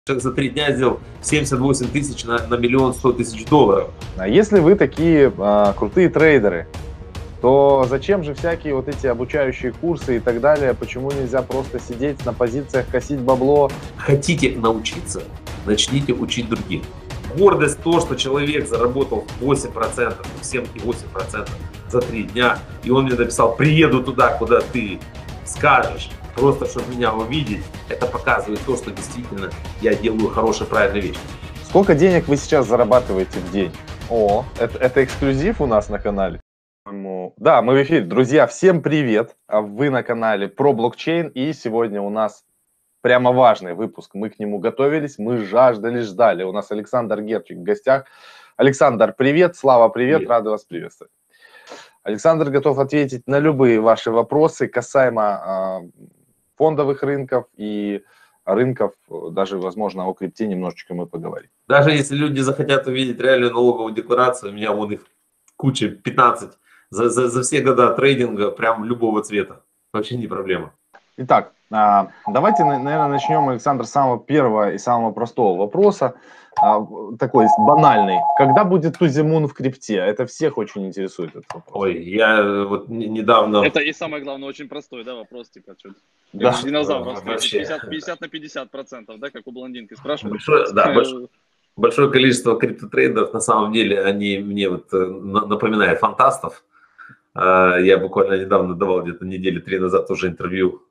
Человек за 3 дня сделал 78 тысяч на 1 100 000 долларов. А если вы такие крутые трейдеры, то зачем же всякие вот эти обучающие курсы и так далее? Почему нельзя просто сидеть на позициях, косить бабло? Хотите научиться, начните учить других. Гордость то, что человек заработал 8%, 7,8% за 3 дня, и он мне написал: приеду туда, куда ты скажешь, просто чтобы меня увидеть. Это показывает то, что действительно я делаю хорошие, правильные вещи. Сколько денег вы сейчас зарабатываете в день? О, это эксклюзив у нас на канале. Да, мы в эфире. Друзья, всем привет! Вы на канале про блокчейн, и сегодня у нас прямо важный выпуск. Мы к нему готовились, мы ждали. У нас Александр Герчик в гостях. Александр, привет! Слава, привет! Рады вас приветствовать. Александр готов ответить на любые ваши вопросы касаемо фондовых рынков и рынков, даже, возможно, о крипте немножечко мы поговорим. Даже если люди захотят увидеть реальную налоговую декларацию, у меня вон их куча, 15 за все года трейдинга, прям любого цвета. Вообще не проблема. Итак, давайте, наверное, начнем, Александр, с самого первого и самого простого вопроса. Такой банальный. Когда будет тузимун в крипте? Это всех очень интересует этот вопрос. Ой, я вот недавно... Это и самое главное, очень простой, да, вопрос, типа, что да. динозавров встретить, 50 на 50%, да, как у блондинки спрашивают. Большое количество криптотрейдеров, на самом деле, они мне вот напоминают фантастов. Я буквально недавно давал, где-то недели 3 назад, тоже интервью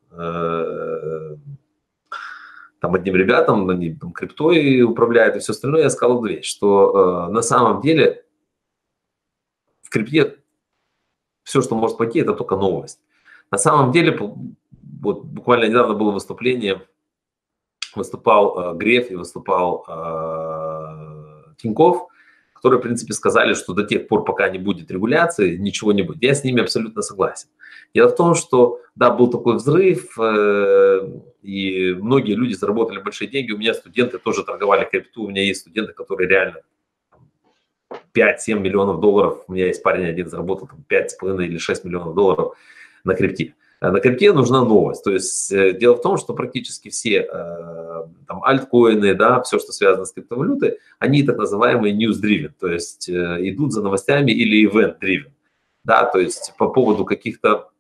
там одним ребятам, они там криптой управляют и все остальное. Я сказал одну вещь, что на самом деле в крипте все, что может пойти, это только новость. На самом деле, вот буквально недавно было выступление, выступал Греф и выступал Тинькофф, которые, в принципе, сказали, что до тех пор, пока не будет регуляции, ничего не будет. Я с ними абсолютно согласен. Дело в том, что, да, был такой взрыв, и многие люди заработали большие деньги. У меня студенты тоже торговали крипту. У меня есть студенты, которые реально 5-7 миллионов долларов. У меня есть парень один, заработал 5,5 или 6 миллионов долларов на крипте. На крипте нужна новость. То есть дело в том, что практически все там альткоины, да, все, что связано с криптовалютой, они так называемые news-driven, то есть идут за новостями, или event-driven. Да, то есть по поводу каких-то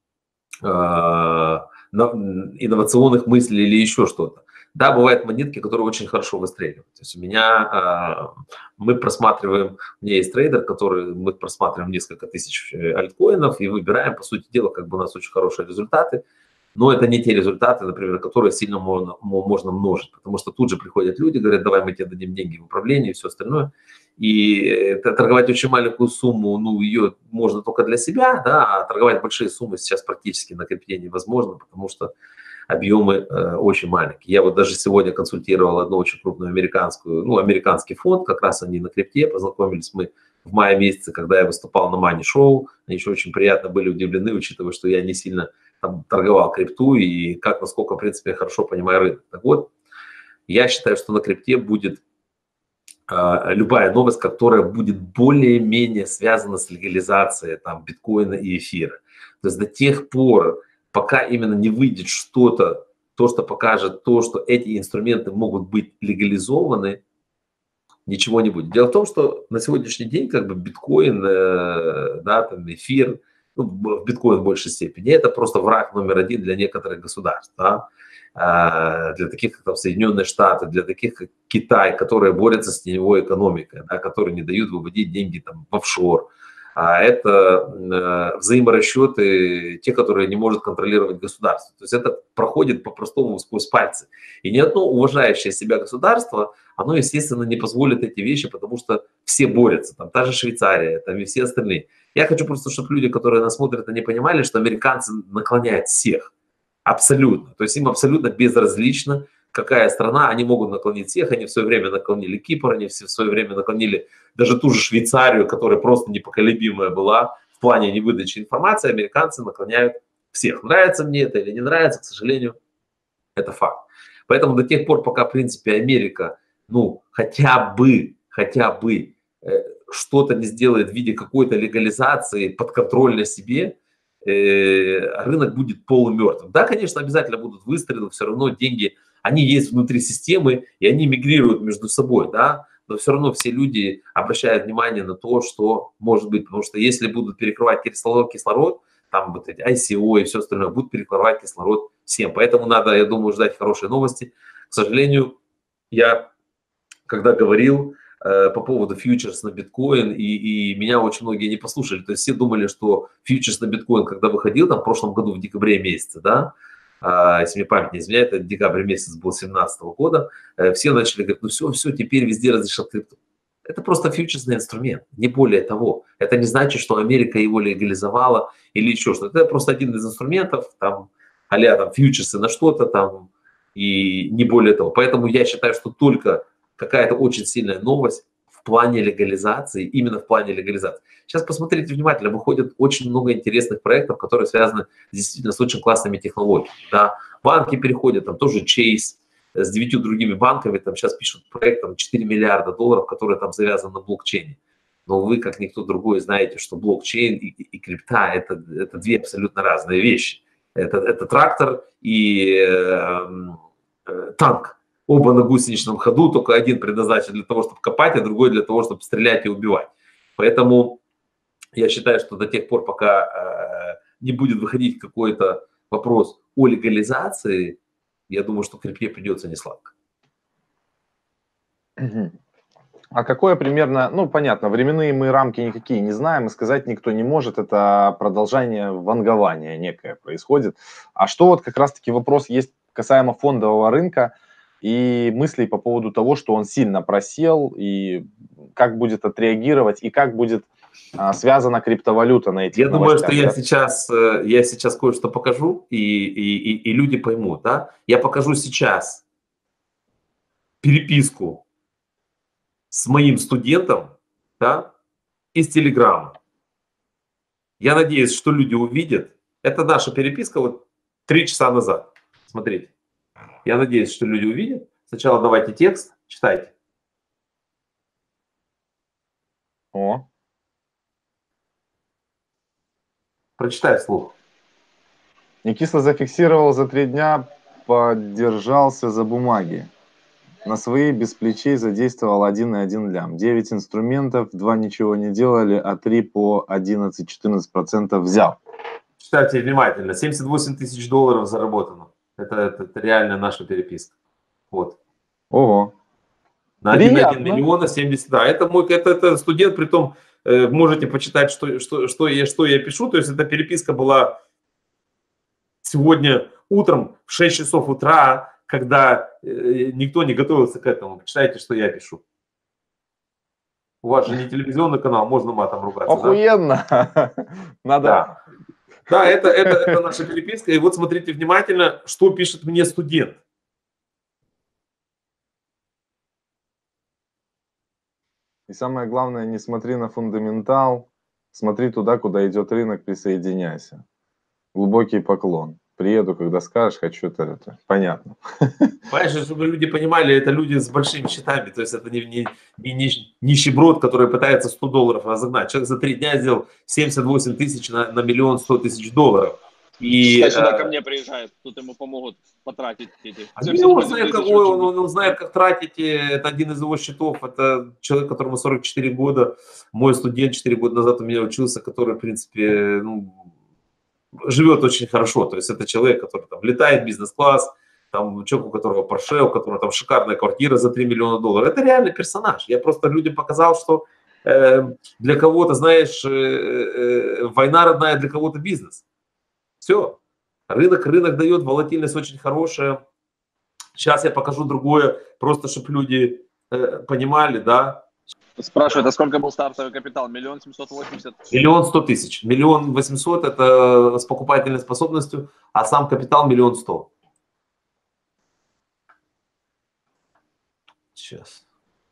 инновационных мыслей или еще что-то. Да, бывают монетки, которые очень хорошо выстреливают. То есть у меня, мы просматриваем, у меня есть трейдер, мы просматриваем несколько тысяч альткоинов и выбираем, по сути дела, как бы у нас очень хорошие результаты. Но это не те результаты, например, которые сильно можно множить, потому что тут же приходят люди, говорят: давай мы тебе дадим деньги в управление и все остальное. И торговать очень маленькую сумму, ну, ее можно только для себя, да, а торговать большие суммы сейчас практически на крипте невозможно, потому что объемы очень маленькие. Я вот даже сегодня консультировал одну очень крупную американский фонд, как раз они на крипте, познакомились мы в мае месяце, когда я выступал на Money Show. Они еще очень приятно были удивлены, учитывая, что я не сильно там торговал крипту и насколько, в принципе, я хорошо понимаю рынок. Так вот, я считаю, что на крипте будет любая новость, которая будет более-менее связана с легализацией там биткоина и эфира. То есть до тех пор, пока именно не выйдет что-то, то, что покажет то, что эти инструменты могут быть легализованы, ничего не будет. Дело в том, что на сегодняшний день как бы биткоин, да, там эфир, ну, биткоин в большей степени, это просто враг номер один для некоторых государств, да? Для таких, как там Соединенные Штаты, для таких, как Китай, которые борются с теневой экономикой, да, которые не дают выводить деньги там в офшор. А это взаиморасчеты, те, которые не может контролировать государство. То есть это проходит по-простому сквозь пальцы. И ни одно уважающее себя государство, оно, естественно, не позволит эти вещи, потому что все борются. Там та же Швейцария, там и все остальные. Я хочу просто, чтобы люди, которые нас смотрят, они понимали, что американцы наклоняют всех. Абсолютно. То есть им абсолютно безразлично, какая страна, они могут наклонить всех, они в свое время наклонили Кипр, они в свое время наклонили даже ту же Швейцарию, которая просто непоколебимая была в плане невыдачи информации, американцы наклоняют всех. Нравится мне это или не нравится, к сожалению, это факт. Поэтому до тех пор, пока, в принципе, Америка, ну, хотя бы что-то не сделает в виде какой-то легализации подконтрольной себе, рынок будет полумертвым. Да, конечно, обязательно будут выстрелы, все равно деньги они есть внутри системы, и они мигрируют между собой, да, но все равно все люди обращают внимание на то, что может быть, потому что если будут перекрывать кислород, там вот эти ICO и все остальное, будут перекрывать кислород всем. Поэтому надо, я думаю, ждать хорошие новости. К сожалению, я когда говорил по поводу фьючерс на биткоин, и меня очень многие не послушали. То есть все думали, что фьючерс на биткоин, когда выходил, там в прошлом году, в декабре месяце, да, если мне память не изменяет, это декабрь месяц был 2017 года, все начали говорить, ну все, теперь везде разрешат крипту. Это просто фьючерсный инструмент, не более того. Это не значит, что Америка его легализовала или еще что-то. Это просто один из инструментов, там, а-ля там фьючерсы на что-то там, и не более того. Поэтому я считаю, что только какая-то очень сильная новость в плане легализации, именно в плане легализации. Сейчас посмотрите внимательно, выходит очень много интересных проектов, которые связаны действительно с очень классными технологиями. Да. Банки переходят, там тоже Chase с 9 другими банками, там сейчас пишут проект, там 4 миллиарда долларов, которые там завязаны на блокчейне. Но вы, как никто другой, знаете, что блокчейн и крипта – это две абсолютно разные вещи. Это трактор и танк. Оба на гусеничном ходу, только один предназначен для того, чтобы копать, а другой для того, чтобы стрелять и убивать. Поэтому я считаю, что до тех пор, пока не будет выходить какой-то вопрос о легализации, я думаю, что крипте придется несладко. А какое примерно, ну понятно, временные мы рамки никакие не знаем, и сказать никто не может, это продолжение вангования некое происходит. А что вот как раз-таки вопрос есть касаемо фондового рынка, и мыслей по поводу того, что он сильно просел, и как будет отреагировать, и как будет связана криптовалюта на этих новостях. Я думаю, что я сейчас кое-что покажу, и люди поймут. Да? Я покажу сейчас переписку с моим студентом, да, из Телеграма. Я надеюсь, что люди увидят. Это наша переписка вот 3 часа назад. Смотрите. Я надеюсь, что люди увидят. Сначала давайте текст, читайте. О. Прочитай вслух. Никисла зафиксировал за 3 дня, поддержался за бумаги. На свои без плечей задействовал 1,1 лям. 9 инструментов, 2 ничего не делали, а 3 по 11-14% взял. Читайте внимательно. 78 тысяч долларов заработано. Это реально наша переписка. Вот. Ого. На 1,1 миллиона 70. Да, это студент, притом можете почитать, что я пишу. То есть эта переписка была сегодня утром в 6 часов утра, когда никто не готовился к этому. Почитайте, что я пишу. У вас же не телевизионный канал, можно матом ругаться. Охуенно. Да? Надо. Да, это наша переписка. И вот смотрите внимательно, что пишет мне студент. И самое главное, не смотри на фундаментал, смотри туда, куда идет рынок, присоединяйся. Глубокий поклон. Приеду, когда скажешь, хочу это. Понятно. Понимаешь, чтобы люди понимали, это люди с большими счетами. То есть это не нищеброд, который пытается 100 долларов разогнать. Человек за 3 дня сделал 78 тысяч на 1 100 000 долларов. И сюда ко мне приезжает, тут ему помогут потратить эти. Он знает, как тратить. Это один из его счетов. Это человек, которому 44 года. Мой студент 4 года назад у меня учился, который, в принципе, живет очень хорошо. То есть это человек, который там летает бизнес-класс, там человек, у которого Porsche, у которого там шикарная квартира за 3 миллиона долларов. Это реальный персонаж. Я просто людям показал, что для кого-то, знаешь, война родная, для кого-то бизнес. Все. Рынок дает, волатильность очень хорошая. Сейчас я покажу другое, просто чтобы люди понимали, да. Спрашивают, а сколько был стартовый капитал? 1 780 000? 1 100 000. 1 800 000 это с покупательной способностью, а сам капитал 1 100 000. Сейчас.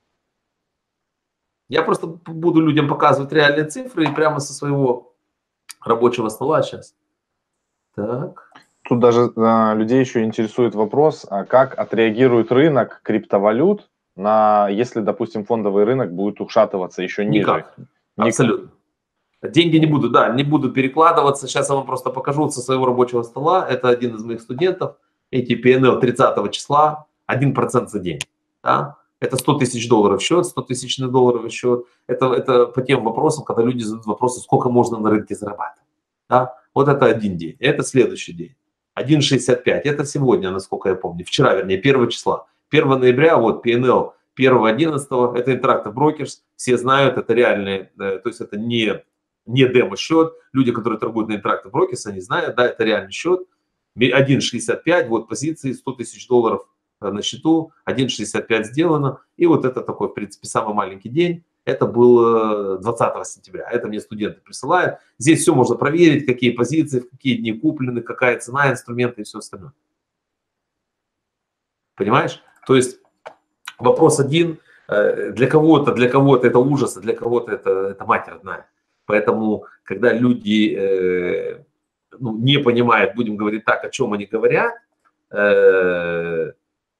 Я просто буду людям показывать реальные цифры и прямо со своего рабочего стола сейчас. Так. Тут даже людей еще интересует вопрос, а как отреагирует рынок криптовалют, если, допустим, фондовый рынок будет ушатываться еще ниже? Никак. Абсолютно. Деньги не будут перекладываться. Сейчас я вам просто покажу со своего рабочего стола. Это один из моих студентов. Эти PNL 30 числа. 1% за день. Да? Это 100 тысяч долларов в счет, 100 тысячный долларов в счет. Это по тем вопросам, когда люди задают вопросы, сколько можно на рынке зарабатывать. Да? Вот это один день. Это следующий день. 1,65. Это сегодня, насколько я помню. Вчера, вернее, 1 числа. 1 ноября, вот, PNL 1.11. Это Interactive Brokers. Все знают, это реальные, то есть это не демо-счет. Люди, которые торгуют на Interactive Brokers, они знают, да, это реальный счет. 1,65, вот позиции, 100 тысяч долларов на счету, 1,65 сделано. И вот это такой, в принципе, самый маленький день. Это было 20 сентября. Это мне студенты присылают. Здесь все можно проверить, какие позиции, в какие дни куплены, какая цена инструмента и все остальное. Понимаешь? То есть вопрос один. Для кого-то это ужас, а для кого-то это мать родная. Поэтому, когда люди не понимают, будем говорить так, о чем они говорят, это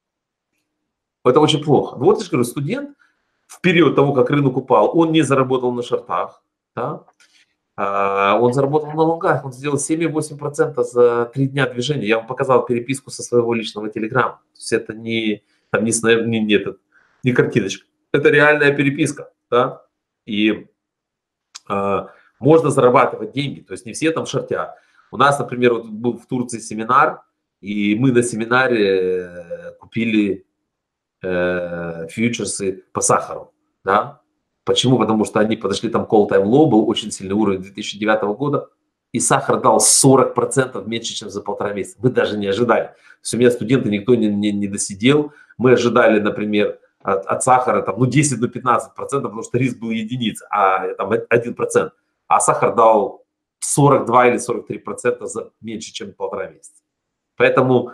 очень плохо. Вот я же говорю, студент в период того, как рынок упал, он не заработал на шортах, да? Он заработал на лонгах, он сделал 7,8% за 3 дня движения. Я вам показал переписку со своего личного телеграма. То есть это не картиночка, это реальная переписка. Да? И можно зарабатывать деньги, то есть не все там шортят. У нас, например, вот был в Турции семинар, и мы на семинаре купили фьючерсы по сахару. Да? Почему? Потому что они подошли, там call time low, был очень сильный уровень 2009 года, и сахар дал 40% меньше, чем за 1,5 месяца. Мы даже не ожидали. То есть у меня студенты никто не досидел. Мы ожидали, например, от сахара там, 10-15%, потому что риск был единица, а там 1%. А сахар дал 42 или 43% за меньше, чем 1,5 месяца. Поэтому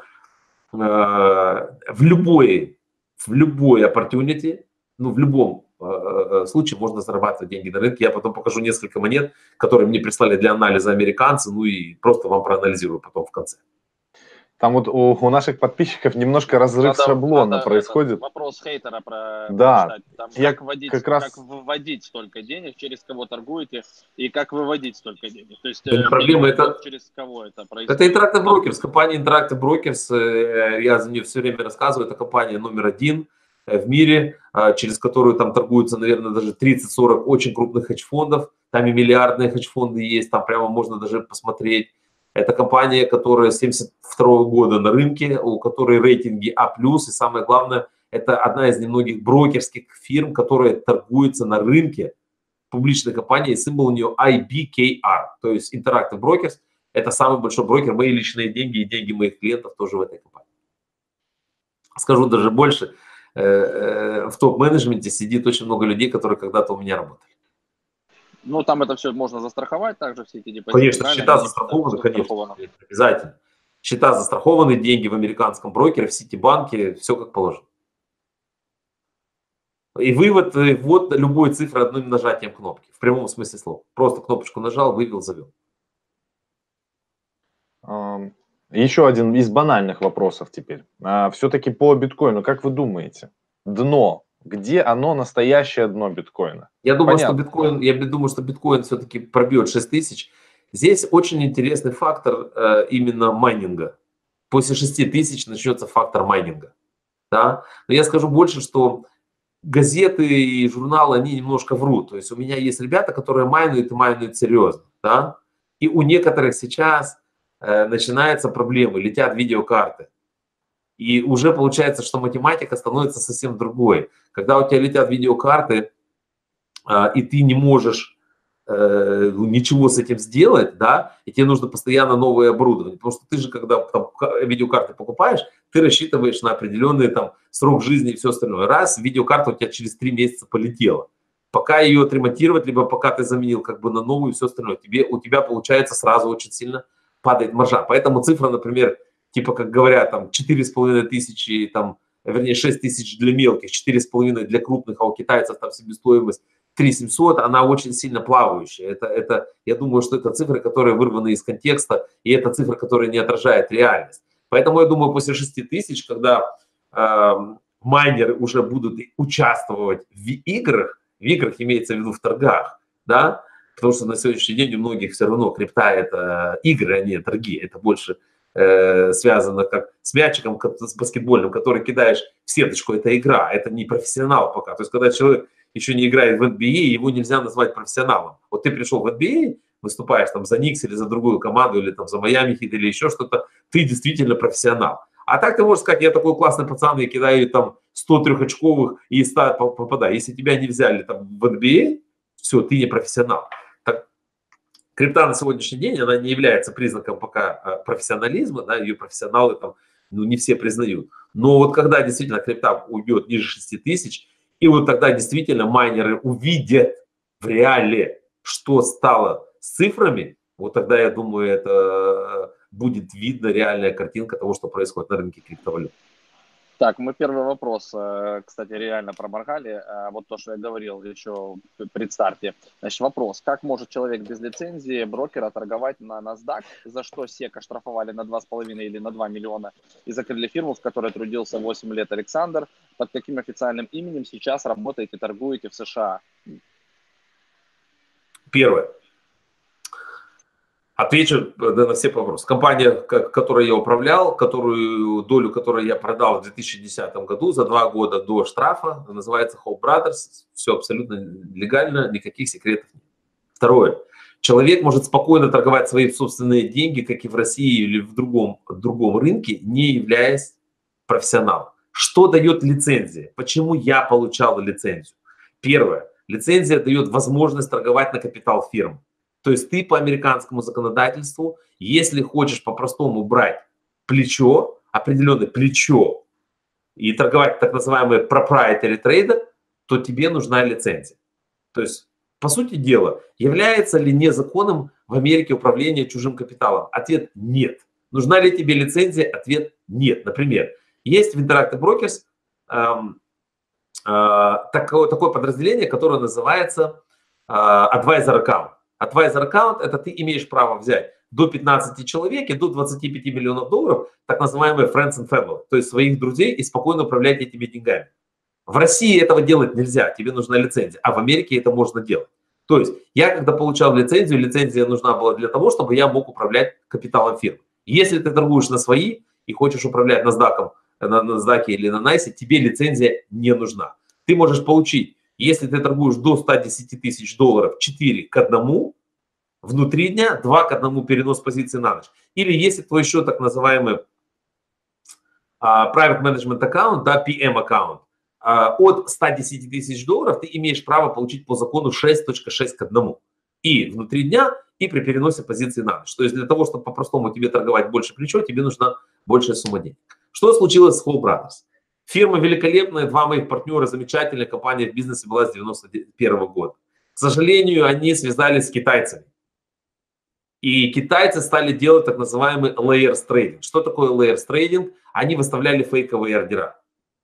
в любой opportunity, в любом случае можно зарабатывать деньги на рынке. Я потом покажу несколько монет, которые мне прислали для анализа американцы, и просто вам проанализирую потом в конце. Там вот у наших подписчиков немножко разрыв шаблона происходит. Вопрос хейтера да. Там, как выводить столько денег, через кого торгуете, и как выводить столько денег. То есть проблема это через кого это происходит. Это Interactive Brokers. Компания Interactive Brokers, я за нее все время рассказываю, это компания номер 1 в мире, через которую там торгуются, наверное, даже 30-40 очень крупных хедж-фондов. Там и миллиардные хедж-фонды есть, там прямо можно даже посмотреть. Это компания, которая с 1972 года на рынке, у которой рейтинги А+, и самое главное, это одна из немногих брокерских фирм, которая торгуется на рынке, публичной компании, символ у нее IBKR, то есть Interactive Brokers. Это самый большой брокер, мои личные деньги и деньги моих клиентов тоже в этой компании. Скажу даже больше, в топ-менеджменте сидит очень много людей, которые когда-то у меня работали. Там это все можно застраховать, также все эти депозиты. Конечно, счета застрахованы, конечно, обязательно. Счета застрахованы, деньги в американском брокере, в Ситибанке, все как положено. И вывод любой цифры одним нажатием кнопки, в прямом смысле слова. Просто кнопочку нажал, вывел, завел. Еще один из банальных вопросов теперь. Все-таки по биткоину, как вы думаете, дно, где оно, настоящее дно биткоина? Я думаю, что биткоин все-таки пробьет 6 тысяч. Здесь очень интересный фактор именно майнинга. После 6 тысяч начнется фактор майнинга. Да? Но я скажу больше, что газеты и журналы, они немножко врут. То есть у меня есть ребята, которые майнуют и майнуют серьезно. Да? И у некоторых сейчас начинаются проблемы, летят видеокарты. И уже получается, что математика становится совсем другой. Когда у тебя летят видеокарты, и ты не можешь ничего с этим сделать, да, и тебе нужно постоянно новое оборудование. Потому что ты же, когда там видеокарты покупаешь, ты рассчитываешь на определенный там срок жизни и все остальное. Раз, видеокарта у тебя через 3 месяца полетела. Пока ее отремонтировать, либо пока ты заменил как бы на новую и все остальное, у тебя получается сразу очень сильно падает маржа. Поэтому цифра, например, типа, как говорят, там 4,5 тысячи, там, вернее, 6 тысяч для мелких, 4,5 для крупных, а у китайцев там себестоимость 3,700, она очень сильно плавающая. Я думаю, что это цифры, которые вырваны из контекста, и это цифра, которая не отражает реальность. Поэтому я думаю, после 6 тысяч, когда майнеры уже будут участвовать в играх имеется в виду в торгах, да, потому что на сегодняшний день у многих все равно крипта это игры, а не торги, это больше связано как с мячиком, с баскетбольным, который кидаешь в сеточку. Это игра, это не профессионал пока. То есть когда человек еще не играет в NBA, его нельзя назвать профессионалом. Вот ты пришел в NBA, выступаешь там за Никс или за другую команду, или там за Майами Хит, или еще что-то, ты действительно профессионал. А так ты можешь сказать, я такой классный пацан, я кидаю там 100 трехочковых и 100 попадаю. Если тебя не взяли там в NBA, все, ты не профессионал. Так, крипта на сегодняшний день, она не является признаком пока профессионализма, да, ее профессионалы там, ну, не все признают. Но вот когда действительно крипта уйдет ниже 6 тысяч, и вот тогда действительно майнеры увидят в реале, что стало с цифрами, вот тогда, я думаю, это будет видно реальная картинка того, что происходит на рынке криптовалют. Так, мы первый вопрос, кстати, реально проморгали. Вот то, что я говорил еще при старте. Значит, вопрос. Как может человек без лицензии брокера торговать на NASDAQ, за что SEC оштрафовали на 2,5 или на 2 миллиона и закрыли фирму, в которой трудился 8 лет Александр? Под каким официальным именем сейчас работаете, торгуете в США? Первое. Отвечу на все вопросы. Компания, которой я управлял, долю которой я продал в 2010 году, за 2 года до штрафа, называется Hope Brothers. Все абсолютно легально, никаких секретов нет. Второе. Человек может спокойно торговать свои собственные деньги, как и в России или в другом рынке, не являясь профессионалом. Что дает лицензия? Почему я получал лицензию? Первое. Лицензия дает возможность торговать на капитал фирмы. То есть ты по американскому законодательству, если хочешь по-простому брать плечо, определенное плечо, и торговать так называемый proprietary trader, то тебе нужна лицензия. То есть, по сути дела, является ли незаконным в Америке управление чужим капиталом? Ответ – нет. Нужна ли тебе лицензия? Ответ – нет. Например, есть в Interactive Brokers такое подразделение, которое называется Advisor Account. Advisor аккаунт – это ты имеешь право взять до 15 человек и до 25 миллионов долларов, так называемые friends and family, то есть своих друзей, и спокойно управлять этими деньгами. В России этого делать нельзя, тебе нужна лицензия, а в Америке это можно делать. То есть я, когда получал лицензию, лицензия нужна была для того, чтобы я мог управлять капиталом фирмы. Если ты торгуешь на свои и хочешь управлять NASDAQ или на NYSE, тебе лицензия не нужна. Ты можешь получить, если ты торгуешь до 110 тысяч долларов, 4 к 1 внутри дня, 2 к 1 перенос позиции на ночь. Или если твой счет так называемый Private Management Account, да, PM аккаунт, от 110 тысяч долларов ты имеешь право получить по закону 6.6 к 1. И внутри дня, и при переносе позиции на ночь. То есть для того, чтобы по-простому тебе торговать больше плечо, тебе нужна большая сумма денег. Что случилось с Hope Brothers? Фирма великолепная, 2 моих партнера, замечательная, компания в бизнесе была с 91 года. К сожалению, они связались с китайцами. И китайцы стали делать так называемый layers trading. Что такое layers trading? Они выставляли фейковые ордера.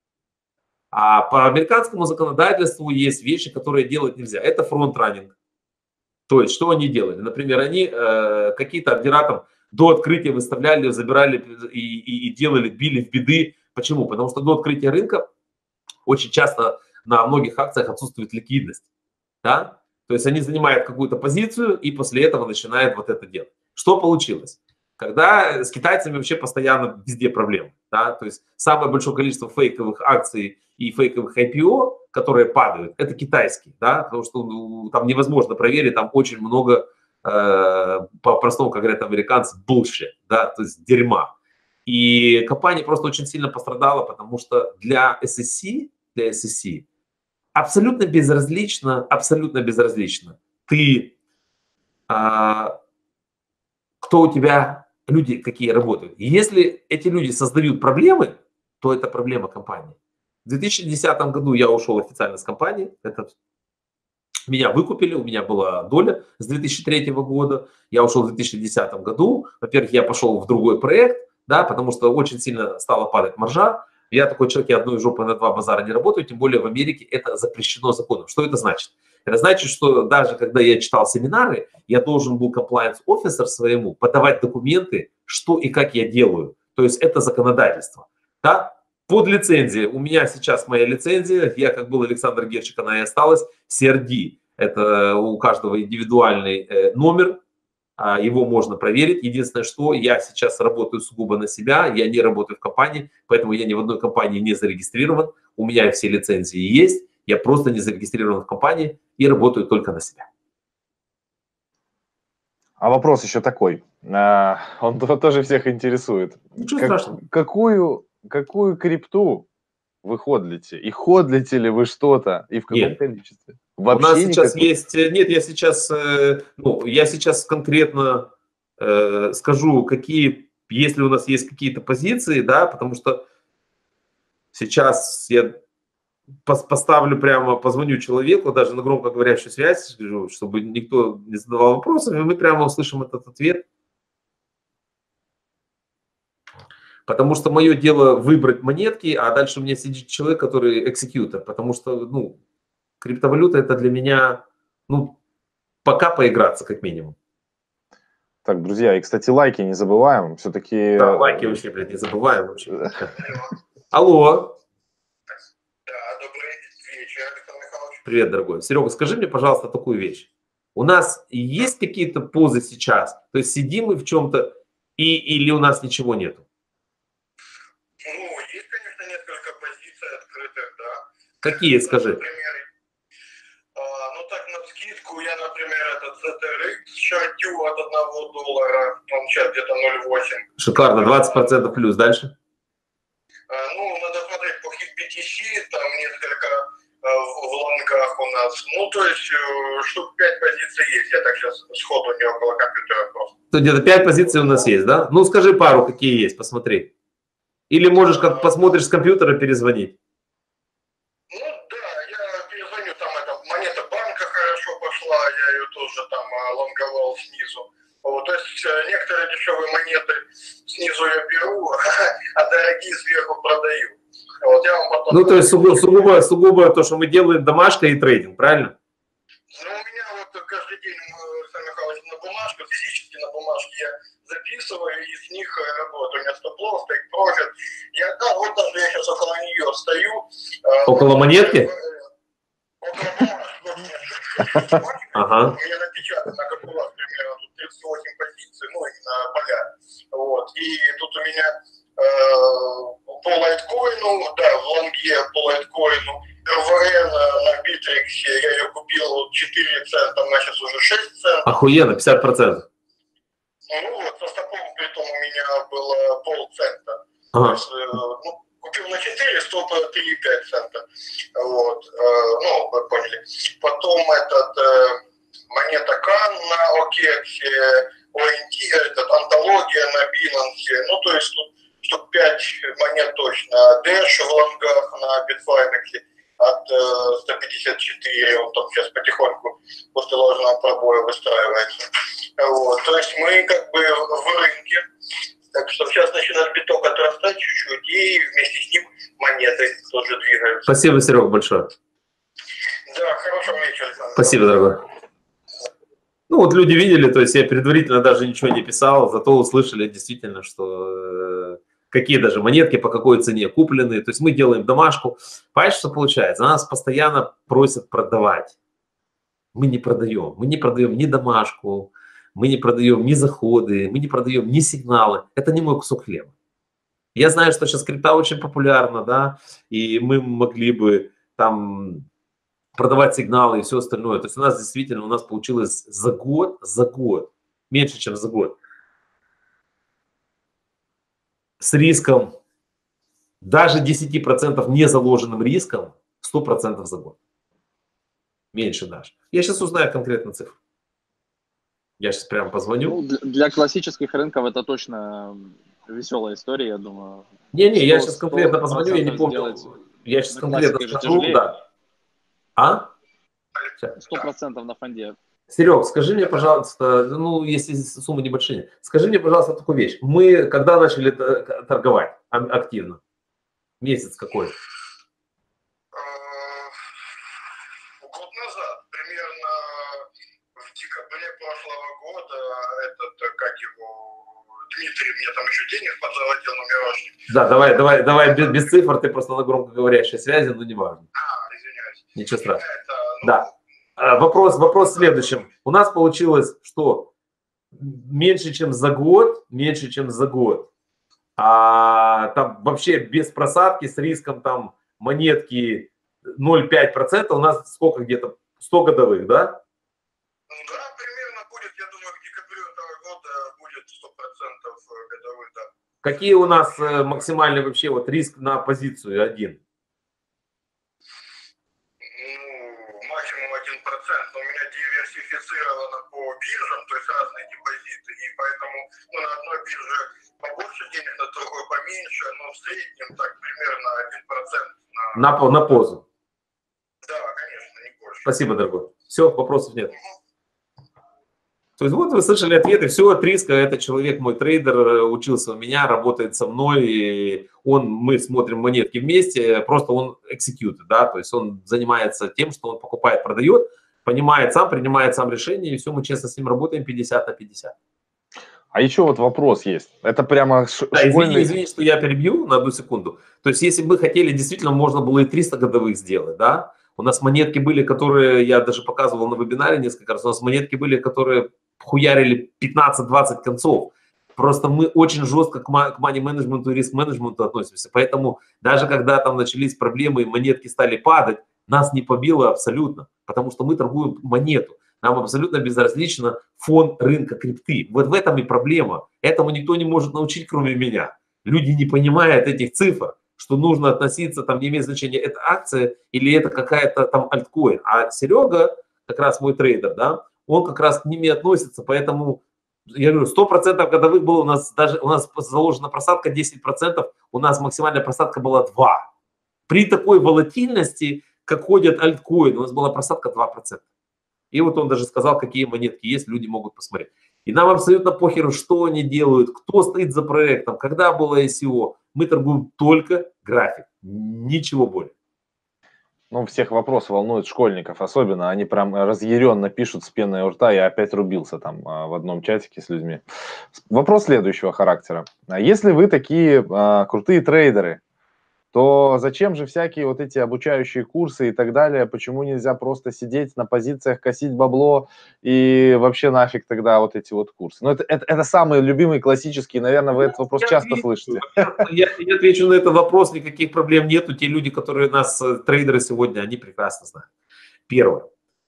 А по американскому законодательству есть вещи, которые делать нельзя. Это фронт-раннинг. То есть, что они делали? Например, они какие-то ордера там до открытия выставляли, забирали и делали, били в беды. Почему? Потому что до открытия рынка очень часто на многих акциях отсутствует ликвидность. Да? То есть они занимают какую-то позицию и после этого начинают вот это делать. Что получилось? Когда с китайцами вообще постоянно везде проблемы. Да? То есть самое большое количество фейковых акций и фейковых IPO, которые падают, это китайские. Да? Потому что там невозможно проверить, там очень много, по-простому, как говорят американцы, bullshit, да? То есть дерьма. И компания просто очень сильно пострадала, потому что для SEC абсолютно безразлично, ты, кто у тебя, люди какие работают. Если эти люди создают проблемы, то это проблема компании. В 2010 году я ушел официально с компании, меня выкупили, у меня была доля с 2003 года, я ушел в 2010 году, во-первых, я пошел в другой проект, да, потому что очень сильно стала падать маржа. Я такой человек, я одной жопой на 2 базара не работаю, тем более в Америке это запрещено законом. Что это значит? Это значит, что даже когда я читал семинары, я должен был compliance officer своему подавать документы, что и как я делаю. То есть это законодательство. Да? Под лицензией. У меня сейчас моя лицензия, я как был Александр Герчик, она и осталась. CRD – это у каждого индивидуальный номер. его можно проверить. Единственное, что я сейчас работаю сугубо на себя, я не работаю в компании, поэтому я ни в одной компании не зарегистрирован, у меня все лицензии есть, я просто не зарегистрирован в компании и работаю только на себя. А вопрос еще такой, он тоже всех интересует. Ничего страшного. Какую крипту вы ходлите? И ходлите ли вы что-то? И в каком количестве? Вообще у нас сейчас есть... Нет, я сейчас конкретно скажу, если у нас есть какие-то позиции, да, потому что сейчас я поставлю прямо, позвоню человеку, даже на громкоговорящую связь, чтобы никто не задавал вопросов, и мы прямо услышим этот ответ. Потому что мое дело выбрать монетки, а дальше у меня сидит человек, который экзекьютор, потому что, криптовалюта это для меня, пока поиграться как минимум. Так, друзья, и, кстати, лайки не забываем, все-таки... Да, лайки вообще, блядь, не забываем вообще. Алло. Да, добрый вечер, Александр Михайлович. Привет, дорогой. Серега, скажи мне, пожалуйста, такую вещь. У нас есть какие-то позы сейчас? То есть сидим мы в чем-то, или у нас ничего нету? Есть, конечно, несколько позиций открытых, да. Какие, скажи? Например, так, навскидку, я, например, этот ZRX шортю от $1, он сейчас где-то 0,8. Шикарно, 20% плюс. Дальше? Надо смотреть по BTC, там несколько в лонгах у нас. То есть штук 5 позиций есть, я так сейчас сходу не около компьютера просто. То где-то 5 позиций у нас есть, да? Скажи пару, какие есть, посмотри. Или можешь, как посмотришь с компьютера, перезвонить. Я перезвоню, там монета банка хорошо пошла, я ее тоже там лонговал снизу. То есть некоторые дешевые монеты снизу я беру, а дорогие сверху продаю. Я вам потом... То есть сугубо то, что мы делаем, домашка и трейдинг, правильно? У меня каждый день, Александр Михайлович, на бумажку, физически на бумажке я записываю и с них работаю. У меня стоп-лосс, тейк-профит. Даже я сейчас около нее стою. Около монетки? Около бумажки. Ага. У меня напечатано, как у вас, примерно, тут 38 позиций, именно поля. И тут у меня по лайткоину, в лонге по лайткоину, РВН на Битриксе, я ее купил 4 цента, она сейчас уже 6 центов. Охуенно, 50%. Со стопом притом у меня было полцента. Ага. То есть, купил на 4, стоп 3,5 цента. Вы поняли. Потом монета Кан на Окексе, антология на Binance. То есть тут штук 5 монет точно. Dash в лонгах на Bitfinex от 154, он там сейчас потихоньку после ложного пробоя выстраивается. То есть мы как бы в рынке. Так что сейчас начинает биток отрастать чуть-чуть, и вместе с ним монеты тоже двигаются. Спасибо, Серега, большое. Да, хорошего вечера, Александр. Спасибо, дорогой. Люди видели, то есть я предварительно даже ничего не писал, зато услышали действительно, что какие даже монетки, по какой цене куплены. То есть мы делаем домашку. Понимаешь, что получается? Нас постоянно просят продавать. Мы не продаем. Мы не продаем ни домашку, мы не продаем ни заходы, мы не продаем ни сигналы. Это не мой кусок хлеба. Я знаю, что сейчас крипта очень популярна, да, и мы могли бы там продавать сигналы и все остальное. То есть у нас получилось за год, меньше, чем за год, с риском, даже 10% не заложенным риском, 100% за год. Меньше даже. Я сейчас узнаю конкретно цифру. Я сейчас прямо позвоню. Для классических рынков это точно веселая история, я думаю. Не, я сейчас конкретно позвоню, я не помню. Я сейчас конкретно скажу, да. 100% на фонде. Серег, скажи мне, пожалуйста, если суммы небольшие, скажи мне, пожалуйста, такую вещь. Мы когда начали торговать активно? Месяц какой? Год назад, примерно в декабре прошлого года, Дмитрий мне там еще денег подзаводил номерочник. Да, давай без цифр, ты просто на громкоговорящей связи, но не важно. Извиняюсь. Ничего страшного. Да. Вопрос в следующем. У нас получилось, что меньше, чем за год, там вообще без просадки с риском там монетки 0,5%, у нас сколько где-то 100 годовых, да? Да, примерно будет, я думаю, к декабрю этого года будет 100% годовых, да. Какие у нас максимальный вообще вот риск на позицию один? Максимум 1%, но у меня диверсифицировано по биржам, то есть разные депозиты, и поэтому на одной бирже побольше денег, на другой поменьше, но в среднем так примерно 1% на позу. Да, конечно, не больше. Спасибо, дорогой. Все, вопросов нет. То есть вот вы слышали ответы, все от риска, это человек, мой трейдер, учился у меня, работает со мной, и мы смотрим монетки вместе, просто он execute, да, то есть он занимается тем, что он покупает, продает, понимает сам, принимает сам решение, и все, мы честно с ним работаем 50 на 50. А еще вот вопрос есть, это прямо да, школьный... Извини, что я перебью на одну секунду, то есть если бы хотели, действительно, можно было и 300 годовых сделать, да, у нас монетки были, которые, я даже показывал на вебинаре несколько раз, у нас монетки были, которые хуярили 15-20 концов. Просто мы очень жестко к мани-менеджменту и риск-менеджменту относимся. Поэтому даже когда там начались проблемы и монетки стали падать, нас не побило абсолютно. Потому что мы торгуем монету. Нам абсолютно безразлично фон рынка крипты. Вот в этом и проблема. Этому никто не может научить, кроме меня. Люди не понимают этих цифр, что нужно относиться, там не имеет значения, это акция или это какая-то там альткоин. А Серега, как раз мой трейдер, да, он как раз к ними относится, поэтому, я говорю, 100% годовых было у нас, даже у нас заложена просадка 10%, у нас максимальная просадка была 2%. При такой волатильности, как ходят альткоины, у нас была просадка 2%. И вот он даже сказал, какие монетки есть, люди могут посмотреть. И нам абсолютно похеру, что они делают, кто стоит за проектом, когда было ICO. Мы торгуем только график, ничего более. Ну, всех вопрос волнует школьников особенно. Они прям разъяренно пишут с пеной у рта. Я опять рубился там в одном чатике с людьми. Вопрос следующего характера. Если вы такие крутые трейдеры, то зачем же всякие вот эти обучающие курсы и так далее? Почему нельзя просто сидеть на позициях, косить бабло и вообще нафиг тогда вот эти вот курсы? Ну, это самый любимый, классический, наверное, вы этот вопрос часто слышите. Я отвечу на этот вопрос, никаких проблем нету. Те люди, которые нас, трейдеры сегодня, они прекрасно знают. Первое.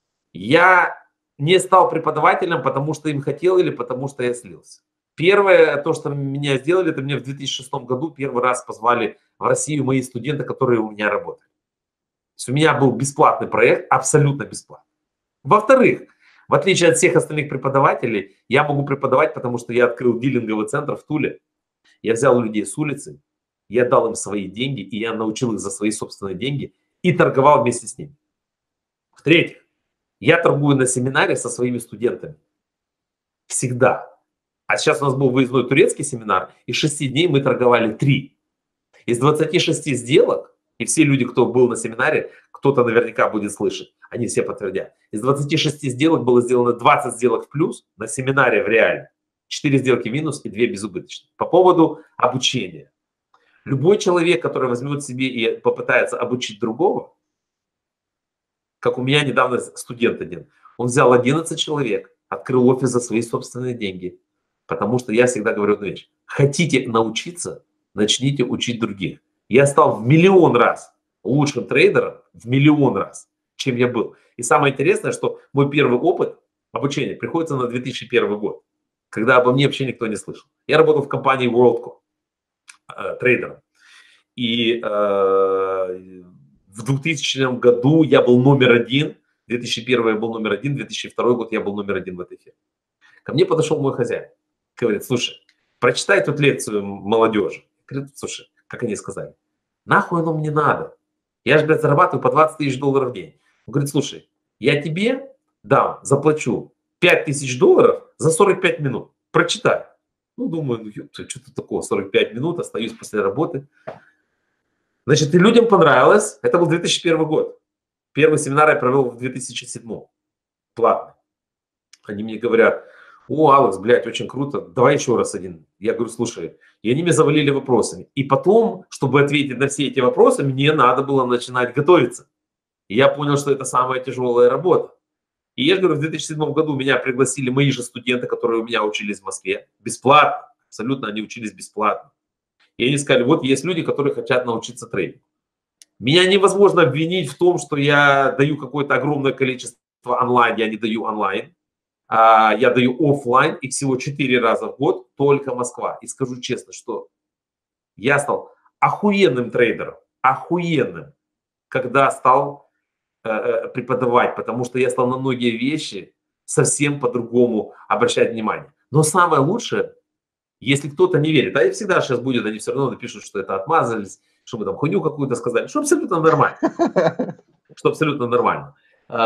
Я не стал преподавателем, потому что им хотел или потому что я слился. Первое, то, что меня сделали, это мне в 2006 году первый раз позвали в Россию мои студенты, которые у меня работали. То есть у меня был бесплатный проект, абсолютно бесплатный. Во-вторых, в отличие от всех остальных преподавателей, я могу преподавать, потому что я открыл дилинговый центр в Туле. Я взял людей с улицы, я дал им свои деньги, и я научил их за свои собственные деньги и торговал вместе с ними. В-третьих, я торгую на семинаре со своими студентами. Всегда. А сейчас у нас был выездной турецкий семинар, и 6 дней мы торговали 3. Из 26 сделок, и все люди, кто был на семинаре, кто-то наверняка будет слышать, они все подтвердят. Из 26 сделок было сделано 20 сделок в плюс на семинаре в реале, 4 сделки в минус и 2 безубыточные. По поводу обучения. Любой человек, который возьмет себе и попытается обучить другого, как у меня недавно студент один, он взял 11 человек, открыл офис за свои собственные деньги. Потому что я всегда говорю одну вещь. Хотите научиться, начните учить других. Я стал в миллион раз лучшим трейдером, в миллион раз, чем я был. И самое интересное, что мой первый опыт обучения приходится на 2001 год, когда обо мне вообще никто не слышал. Я работал в компании WorldCom трейдером. И в 2000 году я был номер 1, 2001 я был номер 1, 2002 год я был номер 1 в этой фирме. Ко мне подошел мой хозяин. Говорит, слушай, прочитай тут лекцию молодежи. Говорит, слушай, как они сказали, нахуй оно мне надо? Я же, блядь, зарабатываю по $20 тысяч в день. Он говорит, слушай, я тебе дам, заплачу $5000 за 45 минут. Прочитай. Ну, думаю, ну, ёпта, что-то такое, 45 минут, остаюсь после работы. Значит, и людям понравилось. Это был 2001 год. Первый семинар я провел в 2007. Платный. Они мне говорят, о, Алекс, блядь, очень круто, давай еще раз один. Я говорю, слушай, и они меня завалили вопросами. И потом, чтобы ответить на все эти вопросы, мне надо было начинать готовиться. И я понял, что это самая тяжелая работа. И я же говорю, в 2007 году меня пригласили мои же студенты, которые у меня учились в Москве, бесплатно, абсолютно они учились бесплатно. И они сказали, вот есть люди, которые хотят научиться трейдингу. Меня невозможно обвинить в том, что я даю какое-то огромное количество онлайн, я не даю онлайн, я даю офлайн, их всего 4 раза в год, только Москва. И скажу честно, что я стал охуенным трейдером, охуенным, когда стал преподавать, потому что я стал на многие вещи совсем по-другому обращать внимание. Но самое лучшее, если кто-то не верит, а и всегда сейчас будет, они все равно напишут, что это отмазались, что мы там хуйню какую-то сказали, что абсолютно нормально. Что абсолютно нормально.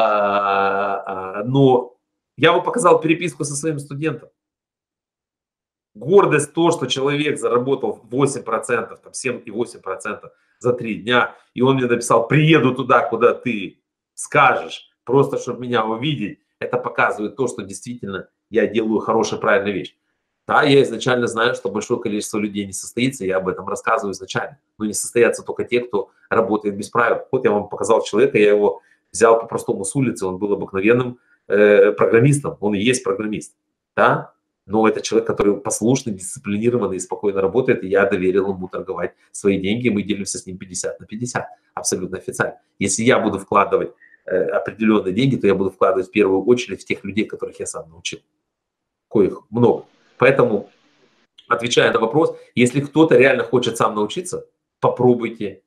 Но я вам показал переписку со своим студентом. Гордость то, что человек заработал 8%, там 7,8% за 3 дня, и он мне написал, приеду туда, куда ты скажешь, просто чтобы меня увидеть, это показывает то, что действительно я делаю хорошую, правильную вещь. Да, я изначально знаю, что большое количество людей не состоится, я об этом рассказываю изначально. Но не состоятся только те, кто работает без правил. Вот я вам показал человека, я его взял по-простому с улицы, он был обыкновенным программистом, он и есть программист. Да? Но это человек, который послушный, дисциплинированный и спокойно работает, и я доверил ему торговать свои деньги, мы делимся с ним 50/50, абсолютно официально. Если я буду вкладывать определенные деньги, то я буду вкладывать в первую очередь в тех людей, которых я сам научил. Коих много. Поэтому, отвечая на вопрос, если кто-то реально хочет сам научиться, попробуйте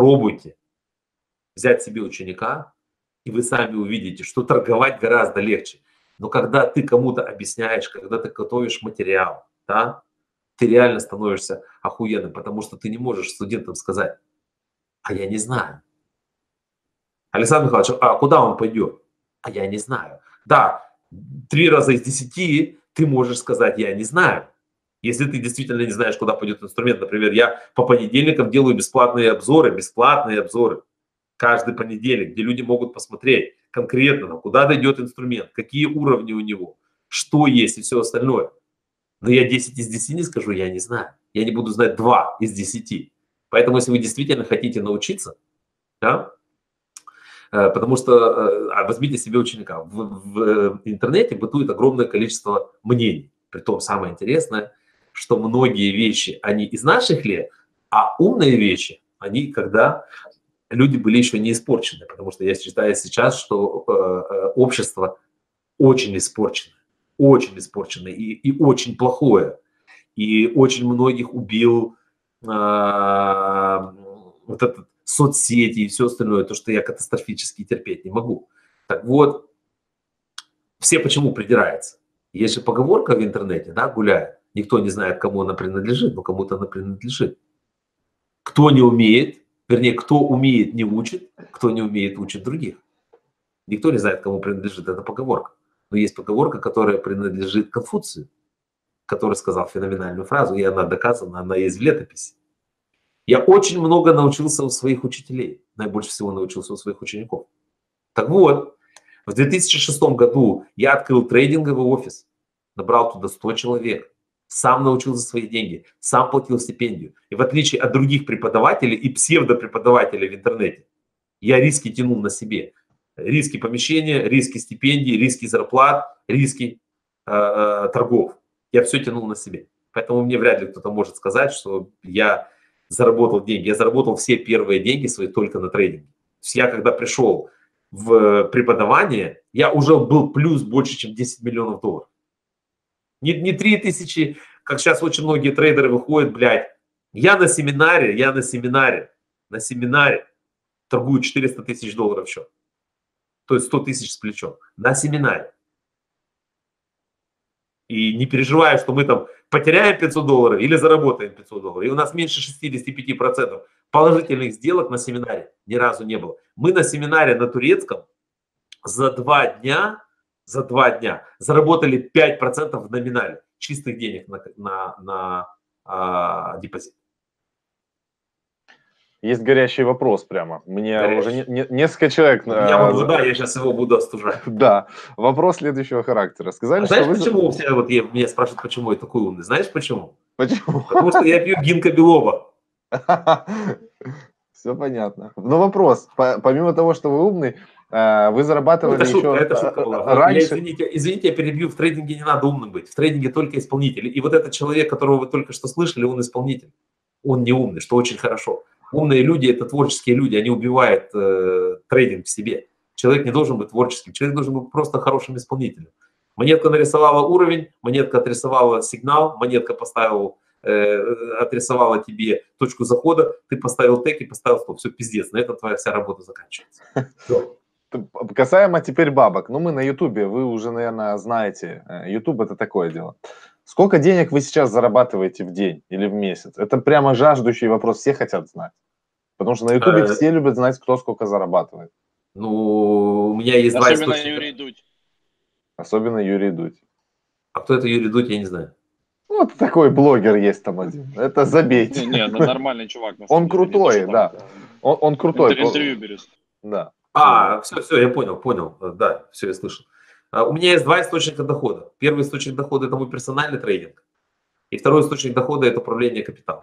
взять себе ученика, и вы сами увидите, что торговать гораздо легче. Но когда ты кому-то объясняешь, когда ты готовишь материал, да, ты реально становишься охуенным, потому что ты не можешь студентам сказать, а я не знаю. Александр Михайлович, а куда он пойдет? А я не знаю. Да, 3 раза из 10 ты можешь сказать, я не знаю. Если ты действительно не знаешь, куда пойдет инструмент. Например, я по понедельникам делаю бесплатные обзоры каждый понедельник, где люди могут посмотреть конкретно, куда дойдет инструмент, какие уровни у него, что есть и все остальное. Но я 10 из 10 не скажу, я не знаю. Я не буду знать 2 из 10. Поэтому, если вы действительно хотите научиться, да, потому что возьмите себе ученика. В интернете бытует огромное количество мнений. Притом самое интересное, что многие вещи, они из наших лет, а умные вещи, они когда люди были еще не испорчены. Потому что я считаю сейчас, что общество очень испорчено и очень плохое. И очень многих убил вот этот соцсети и все остальное, то, что я катастрофически терпеть не могу. Так вот, все почему придираются? Есть же поговорка в интернете, да, гуляет. Никто не знает, кому она принадлежит, но кому-то она принадлежит. Кто не умеет, вернее, кто умеет, не учит, кто не умеет, учит других. Никто не знает, кому принадлежит эта поговорка. Но есть поговорка, которая принадлежит Конфуцию, который сказал феноменальную фразу, и она доказана, она есть в летописи. Я очень много научился у своих учителей, наибольше всего научился у своих учеников. Так вот, в 2006 году я открыл трейдинговый офис, набрал туда 100 человек, сам научил за свои деньги, сам платил стипендию. И в отличие от других преподавателей и псевдопреподавателей в интернете, я риски тянул на себе. Риски помещения, риски стипендий, риски зарплат, риски торгов. Я все тянул на себе. Поэтому мне вряд ли кто-то может сказать, что я заработал деньги. Я заработал все первые деньги свои только на трейдинге. То есть я когда пришел в преподавание, я уже был плюс больше, чем 10 миллионов долларов. Не 3000, как сейчас очень многие трейдеры выходят, блядь. Я на семинаре торгую 400 тысяч долларов в счет. То есть 100 тысяч с плечом. На семинаре. И не переживаю, что мы там потеряем 500 долларов или заработаем 500 долларов. И у нас меньше 65% положительных сделок на семинаре ни разу не было. Мы на семинаре на турецком за 2 дня заработали 5% в номинале чистых денег на депозит. Есть горячий вопрос прямо. Мне уже несколько человек... Я сейчас его буду остужать. Да. Вопрос следующего характера. Сказали, знаешь, почему все меня спрашивают, почему я такой умный? Знаешь почему? Почему? Потому что я пью Гинка Белова. Все понятно. Но вопрос. Помимо того, что вы умный, Вы зарабатывали Это шутка, еще это шутка была. раньше? Извините, я перебью. В трейдинге не надо умным быть. В трейдинге только исполнитель. И вот этот человек, которого вы только что слышали, он исполнитель. Он не умный, что очень хорошо. Умные люди – это творческие люди. Они убивают трейдинг в себе. Человек не должен быть творческим. Человек должен быть просто хорошим исполнителем. Монетка нарисовала уровень, монетка отрисовала сигнал, монетка отрисовала тебе точку захода, ты поставил тег и поставил стоп. Все, пиздец, на этом твоя вся работа заканчивается. Все. Касаемо теперь бабок. Ну, мы на Ютубе, вы уже, наверное, знаете. Ютуб – это такое дело. Сколько денег вы сейчас зарабатываете в день или в месяц? Это прямо жаждущий вопрос, все хотят знать. Потому что на Ютубе все любят знать, кто сколько зарабатывает. Ну, у меня есть два источника. Особенно Юрий Дудь. Особенно Юрий Дудь. А кто это Юрий Дудь, я не знаю. Вот такой блогер есть там один. Это забейте. Не, ну нормальный чувак. Он крутой, да. Он крутой. Интервью берет. Да. Все, я понял. Да, все, я слышал. У меня есть два источника дохода. Первый источник дохода – это мой персональный трейдинг. И второй источник дохода – это управление капиталом.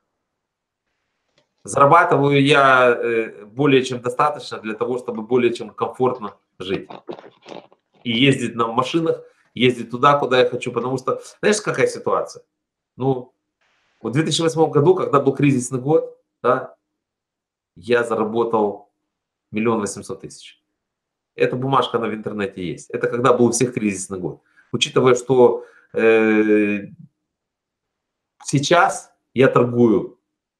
Зарабатываю я более чем достаточно для того, чтобы более чем комфортно жить. И ездить на машинах, ездить туда, куда я хочу. Потому что, знаешь, какая ситуация? Ну, в 2008 году, когда был кризисный год, да, я заработал 1 800 000. Эта бумажка, она в интернете есть. Это когда был у всех кризисный год. Учитывая, что сейчас я торгую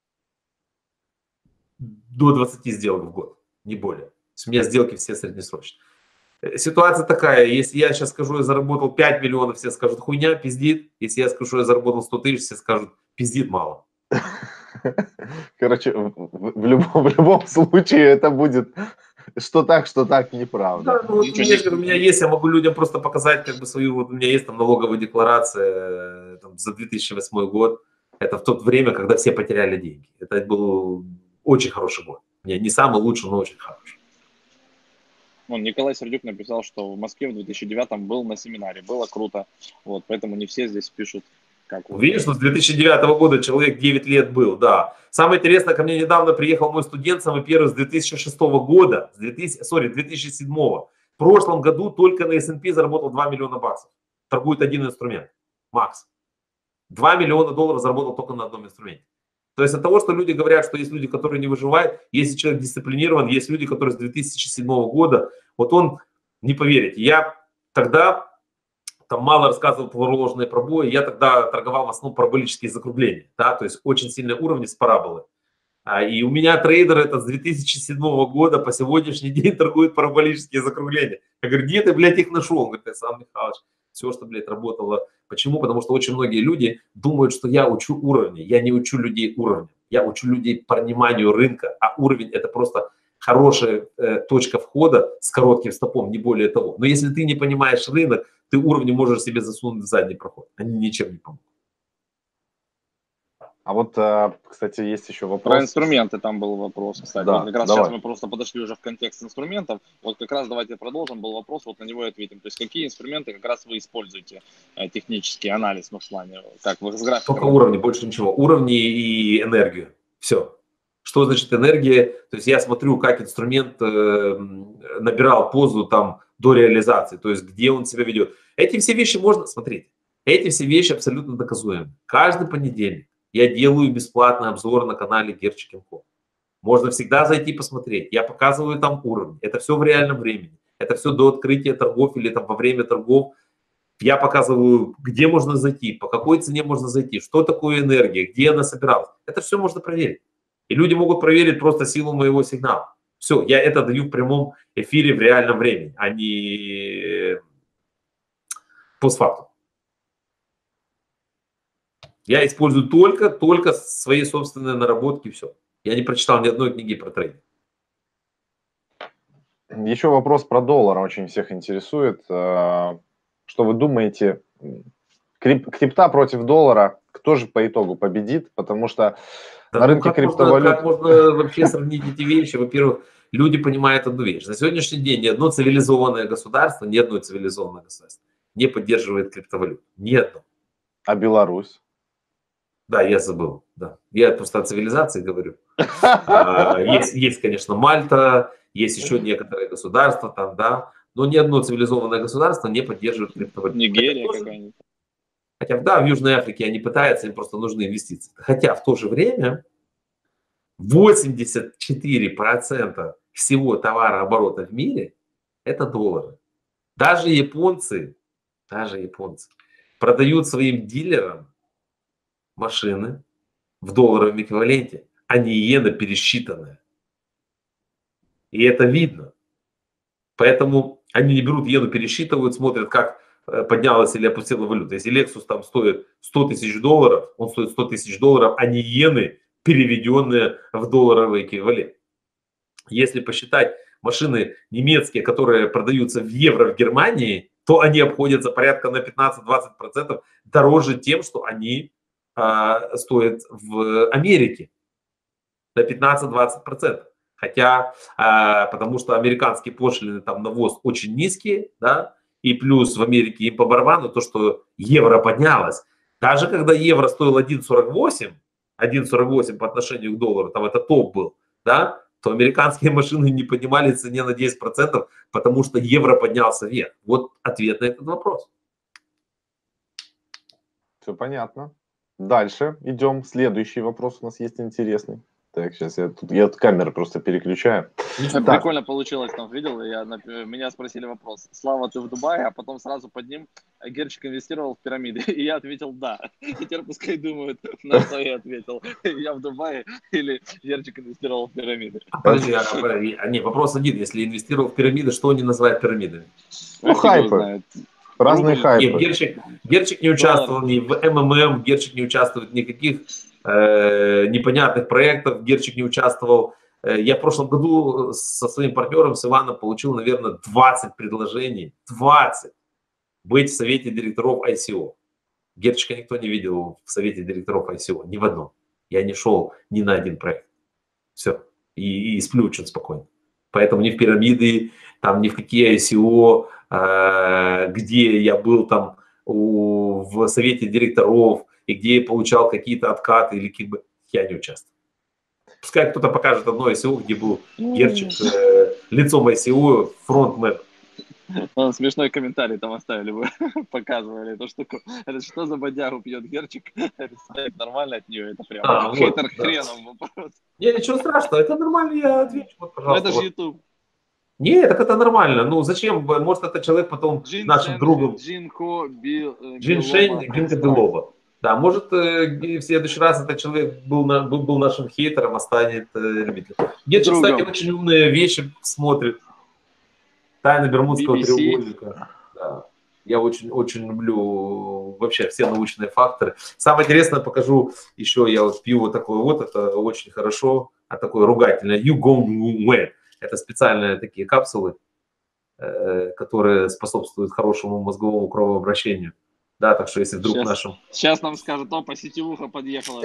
до 20 сделок в год, не более. То есть у меня сделки все среднесрочные. Ситуация такая, если я сейчас скажу, я заработал 5 миллионов, все скажут, хуйня, пиздит. Если я скажу, я заработал 100 000, все скажут, пиздит мало. Короче, в любом случае это будет что так, неправда. Да, ну, вот у меня есть, я могу людям просто показать как бы свою, вот у меня есть там налоговая декларация там, за 2008 год. Это в то время, когда все потеряли деньги. Это был очень хороший год. Не самый лучший, но очень хороший. Николай Сердюк написал, что в Москве в 2009 был на семинаре. Было круто. Вот, поэтому не все здесь пишут. Видишь, что с 2009 года человек 9 лет был, да. Самое интересное, ко мне недавно приехал мой студент, самый первый с 2006 года, 2007. В прошлом году только на S&P заработал 2 миллиона баксов. Торгует один инструмент, Макс. 2 миллиона долларов заработал только на одном инструменте. То есть от того, что люди говорят, что есть люди, которые не выживают, если человек дисциплинирован, есть люди, которые с 2007 года, вот он, не поверите, я тогда... Там мало рассказывал про ложные пробои. Я тогда торговал в основном параболические закругления. Да? То есть очень сильные уровни с параболы. И у меня трейдер этот с 2007 года по сегодняшний день торгует параболические закругления. Я говорю, где ты, блядь, их нашел? Он говорит, Александр Михайлович, все, что, блядь, работало. Почему? Потому что очень многие люди думают, что я учу уровни. Я не учу людей уровня. Я учу людей пониманию рынка. А уровень – это просто хорошая точка входа с коротким стопом, не более того. Но если ты не понимаешь рынок, ты уровни можешь себе засунуть в задний проход. Они ничем не помогут. А вот, кстати, есть еще вопрос. Про инструменты там был вопрос, кстати. Да, вот как раз давай. сейчас мы просто подошли уже в контекст инструментов. Вот как раз давайте продолжим. Был вопрос, вот на него и ответим. То есть какие инструменты как раз вы используете? Технический анализ, в плане, как вы с графиком? Только уровни, больше ничего. Уровни и энергию. Все. Что значит энергия? То есть я смотрю, как инструмент набирал позу там до реализации, то есть где он себя ведет. Эти все вещи можно смотреть. Эти все вещи абсолютно доказуемы. Каждый понедельник я делаю бесплатный обзор на канале Gerchik.info. Можно всегда зайти посмотреть. Я показываю там уровни. Это все в реальном времени. Это все до открытия торгов или там во время торгов. Я показываю, где можно зайти, по какой цене можно зайти, что такое энергия, где она собиралась. Это все можно проверить. И люди могут проверить просто силу моего сигнала. Все, я это даю в прямом эфире в реальном времени, а не постфактум. Я использую только свои собственные наработки, и все. Я не прочитал ни одной книги про трейдинг. Еще вопрос про доллар очень всех интересует. Что вы думаете, крипта против доллара, кто же по итогу победит? Потому что на рынке криптовалют... Как можно вообще сравнить эти вещи? Во-первых, люди понимают одну вещь. На сегодняшний день ни одно цивилизованное государство не поддерживает криптовалют. Ни одно. А Беларусь? Да, я забыл. Да. Я просто о цивилизации говорю. Есть, конечно, Мальта, Есть еще некоторые государства там, да, но ни одно цивилизованное государство не поддерживает криптовалюту. Нигерия какая-нибудь. Хотя, да, в Южной Африке они пытаются, им просто нужны инвестиции. Хотя в то же время 84% всего товарооборота в мире – это доллары. Даже японцы продают своим дилерам машины в долларовом эквиваленте, а не иена пересчитанная. И это видно. Поэтому они не берут иену, пересчитывают, смотрят, как поднялась или опустила валюта. Если Lexus там стоит 100 тысяч долларов, он стоит 100 тысяч долларов, а не иены, переведенные в долларовый эквивалент. Если посчитать машины немецкие, которые продаются в евро в Германии, то они обходятся порядка на 15-20% дороже тем, что они стоят в Америке. На 15-20%. Хотя, потому что американские пошлины там на ввоз очень низкие, да, и плюс в Америке им по барабану то, что евро поднялось. Даже когда евро стоил 1,48 по отношению к доллару, там это топ был, да, то американские машины не поднимали в цене на 10%, потому что евро поднялся вверх. Вот ответ на этот вопрос. Все понятно. Дальше идем. Следующий вопрос у нас есть интересный. Так, сейчас я тут камеру просто переключаю. Прикольно получилось, там видел, меня спросили вопрос: Слава, ты в Дубае? А потом сразу под ним: Герчик инвестировал в пирамиды. И я ответил да. И теперь пускай думают, на что я ответил: я в Дубае или Герчик инвестировал в пирамиды. Подожди, вопрос один: если инвестировал в пирамиды, что они называют пирамидами? Ну, хайпы. Разные хайпы. Нет, Герчик не участвовал ни в МММ, Герчик не участвует в никаких непонятных проектов, Герчик не участвовал. Я в прошлом году со своим партнером, с Иваном, получил, наверное, 20 предложений. 20! Быть в совете директоров ICO. Герчика никто не видел в совете директоров ICO, ни в одном. Я не шел ни на один проект. Все. И сплю очень спокойно. Поэтому ни в пирамиды, там, ни в какие ICO, где я был там в совете директоров, и где я получал какие-то откаты, или я не участвовал. Пускай кто-то покажет одно ICO, где был Герчик лицом ICO, фронтмен. Смешной комментарий там оставили бы, показывали эту штуку. Это что за бодягу пьет Герчик? Стоит нормально от нее, это прям хейтер хреном вопрос. Не, ничего страшного, это нормально, я отвечу. Вот, пожалуйста. Это же YouTube. Не, так это нормально. Ну зачем? Может, это человек потом нашим другом. Джиншень Гинка Белова. Да, может, в следующий раз этот человек был нашим хейтером, а станет любителем. Герчик, кстати, очень умные вещи смотрит. Тайна Бермудского треугольника. Да. Я очень люблю вообще все научные факторы. Самое интересное покажу еще. Я вот пью вот такое вот, это очень хорошо. А такое ругательное. You go well. Это специальные такие капсулы, которые способствуют хорошему мозговому кровообращению. Да, так что если вдруг Сейчас нам скажут: по сетевуха подъехала.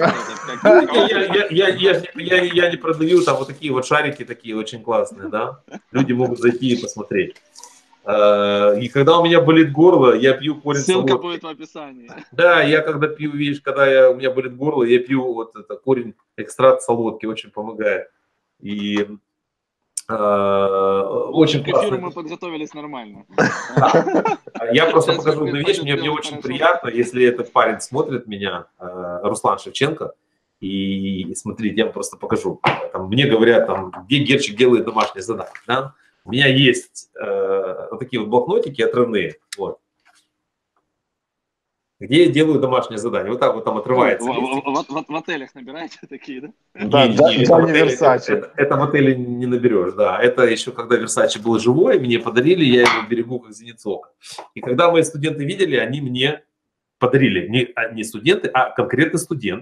Я не продаю, там вот такие вот шарики такие очень классные, да. Люди могут зайти и посмотреть. И когда у меня болит горло, я пью корень солодки. Ссылка будет в описании. Да, я когда пью, видишь, когда у меня болит горло, я пью вот это корень, экстракт солодки, очень помогает. И очень к эфиру мы подготовились нормально. Я просто покажу одну вещь, мне очень приятно, если этот парень смотрит меня, Руслан Шевченко, и смотрите, я вам просто покажу. Там, мне говорят, там, где Герчик делает домашние задания. Да? У меня есть вот такие вот блокнотики отрывные, вот, где я делаю домашнее задание. Вот так вот там отрывается. В отелях набираете такие, да? Да, это в отеле не наберешь, да. Это еще когда Версаче был живой, мне подарили, я его берегу как зеницу ока. И когда мои студенты видели, они мне подарили, не студенты, а конкретный студент.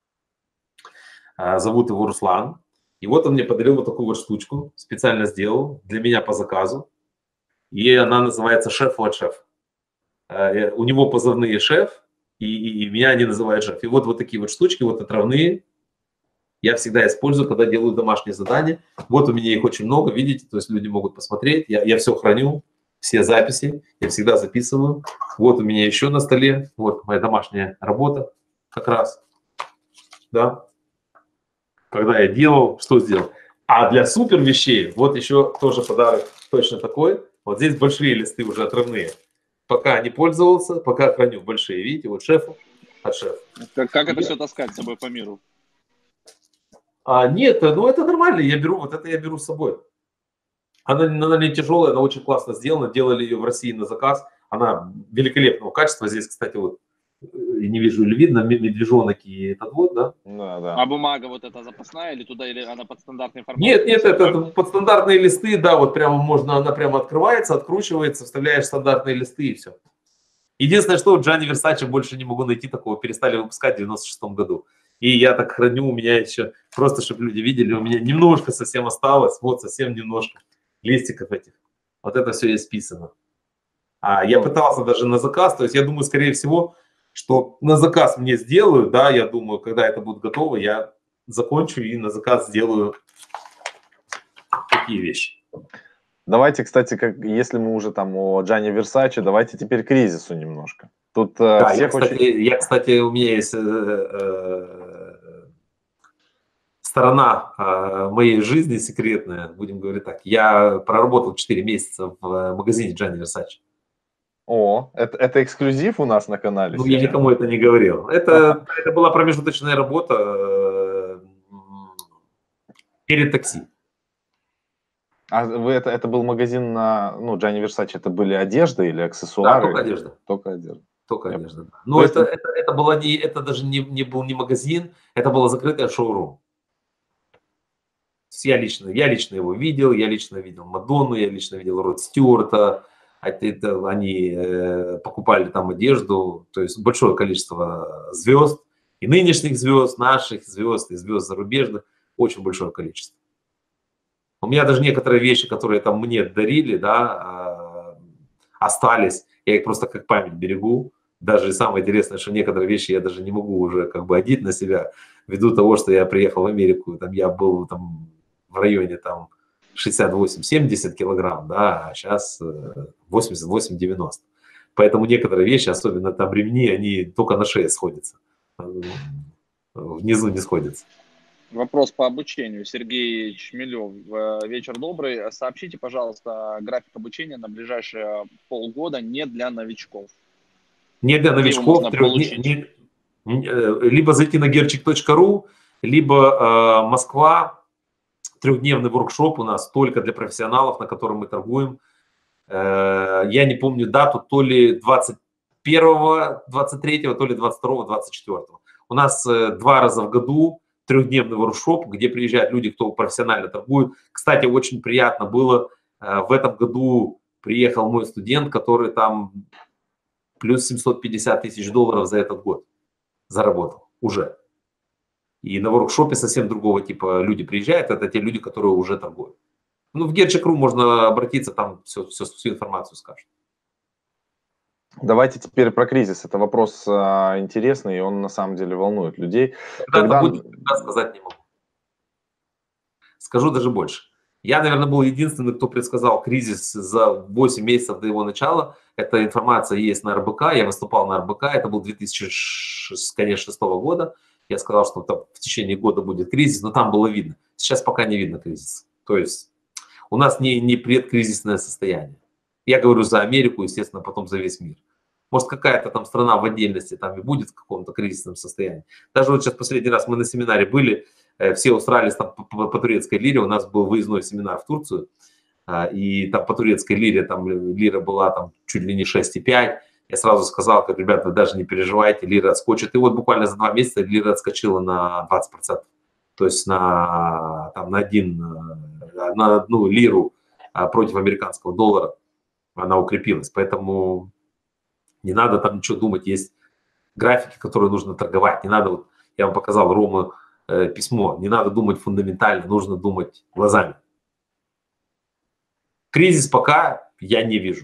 Зовут его Руслан. И вот он мне подарил вот такую вот штучку, специально сделал для меня по заказу. И она называется «Шеф от шеф». У него позывные «Шеф», и меня они называют «Шеф». И вот такие вот штучки, вот отравные, я всегда использую, когда делаю домашние задания. Вот у меня их очень много, видите, то есть люди могут посмотреть. Я все храню, все записи, я всегда записываю. Вот у меня еще на столе, вот моя домашняя работа как раз, да. Когда я делал, что сделал? А для супер вещей, вот еще тоже подарок точно такой. Вот здесь большие листы уже отрывные. Пока не пользовался, пока храню большие. Видите, вот шефу от шефа. Как это все таскать с собой по миру? Нет, ну это нормально, я беру, вот это я беру с собой. Она не тяжелая, она очень классно сделана. Делали ее в России на заказ. Она великолепного качества. Здесь, кстати, вот не вижу или видно, медвежонок и этот вот, да? Да. А бумага вот эта запасная или туда, или она под стандартный формат? Нет, это под стандартные листы, да, вот прямо можно, она прямо открывается, откручивается, вставляешь стандартные листы и все. Единственное, что Gianni Versace больше не могу найти такого, перестали выпускать в 96 году. И я так храню, у меня еще, просто чтобы люди видели, у меня немножко совсем осталось, вот совсем немножко листиков этих. Вот это все есть списано. Я пытался даже на заказ, то есть я думаю, скорее всего, что на заказ мне сделают, да, я думаю, когда это будет готово, я закончу и на заказ сделаю такие вещи. Давайте, кстати, если мы уже там о Gianni Versace, давайте теперь к кризису немножко. Тут да, всех кстати, у меня есть сторона моей жизни секретная, будем говорить так. Я проработал 4 месяца в магазине Gianni Versace. О, это эксклюзив у нас на канале? Ну, я никому это не говорил. Это была промежуточная работа перед такси. А вы это был магазин на, ну, Gianni Versace, это были одежда или аксессуары? Да, только одежда. Только одежда. Только одежда, да. Но это было не, это даже не был не магазин, это было закрытое шоурум. Я лично его видел, я лично видел Мадонну, я лично видел Род Стюарта. Они покупали там одежду, то есть большое количество звезд, и нынешних звезд, наших звезд, и звезд зарубежных, очень большое количество. У меня даже некоторые вещи, которые там мне дарили, да, остались, я их просто как память берегу. Даже самое интересное, что некоторые вещи я даже не могу уже как бы одеть на себя, ввиду того, что я приехал в Америку, там я был там в районе там 68-70 килограмм, да, а сейчас 88-90. Поэтому некоторые вещи, особенно там ремни, они только на шее сходятся, внизу не сходятся. Вопрос по обучению. Сергей Чмелев. Вечер добрый. Сообщите, пожалуйста, график обучения на ближайшие полгода не для новичков. Не для новичков. Либо зайти на gerchik.ru, либо Москва. 3-дневный воркшоп у нас только для профессионалов, на котором мы торгуем. Я не помню дату, то ли 21-го, 23-го, то ли 22-го, 24-го. У нас 2 раза в году 3-дневный воркшоп, где приезжают люди, кто профессионально торгует. Кстати, очень приятно было, в этом году приехал мой студент, который там плюс 750 тысяч долларов за этот год заработал уже. И на воркшопе совсем другого типа люди приезжают, это те люди, которые уже торгуют. Ну, в gerchik.ru можно обратиться, там всю информацию скажут. Давайте теперь про кризис. Это вопрос интересный, и он на самом деле волнует людей. Когда будет, сказать не могу. Скажу даже больше. Я, наверное, был единственный, кто предсказал кризис за 8 месяцев до его начала. Эта информация есть на РБК. Я выступал на РБК. Это был 2006 года. Я сказал, что там в течение года будет кризис, но там было видно. Сейчас пока не видно кризис. То есть у нас не предкризисное состояние. Я говорю за Америку, естественно, потом за весь мир. Может, какая-то там страна в отдельности там и будет в каком-то кризисном состоянии. Даже вот сейчас последний раз мы на семинаре были, все устраивались там по турецкой лире, у нас был выездной семинар в Турцию, и там по турецкой лире, там лира была там чуть ли не 6,5. Я сразу сказал, как, ребята, вы даже не переживайте, лира отскочит. И вот буквально за 2 месяца лира отскочила на 20%. То есть на одну лиру против американского доллара она укрепилась. Поэтому не надо там ничего думать. Есть графики, которые нужно торговать. Не надо, вот я вам показал Рому письмо, не надо думать фундаментально, нужно думать глазами. Кризис пока я не вижу.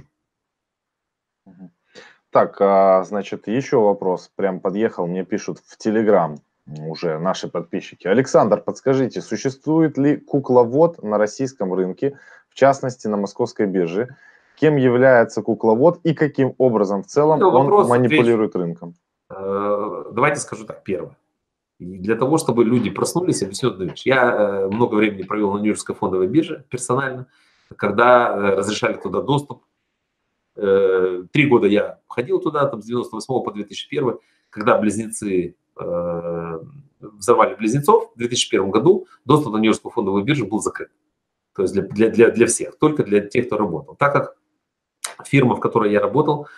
Так, значит, еще вопрос. Прям подъехал, мне пишут в Телеграм уже наши подписчики. Александр, подскажите, существует ли кукловод на российском рынке, в частности на московской бирже? Кем является кукловод и каким образом в целом он манипулирует рынком? Давайте скажу так, первое. И для того, чтобы люди проснулись, объясню одну вещь. Я много времени провел на Нью-Йоркской фондовой бирже персонально, когда разрешали туда доступ. 3 года я ходил туда, там, с 98 по 2001, когда близнецы взорвали близнецов в 2001 году, доступ на Нью-Йоркскую фондовую биржу был закрыт. То есть для всех, только для тех, кто работал. Так как фирма, в которой я работал,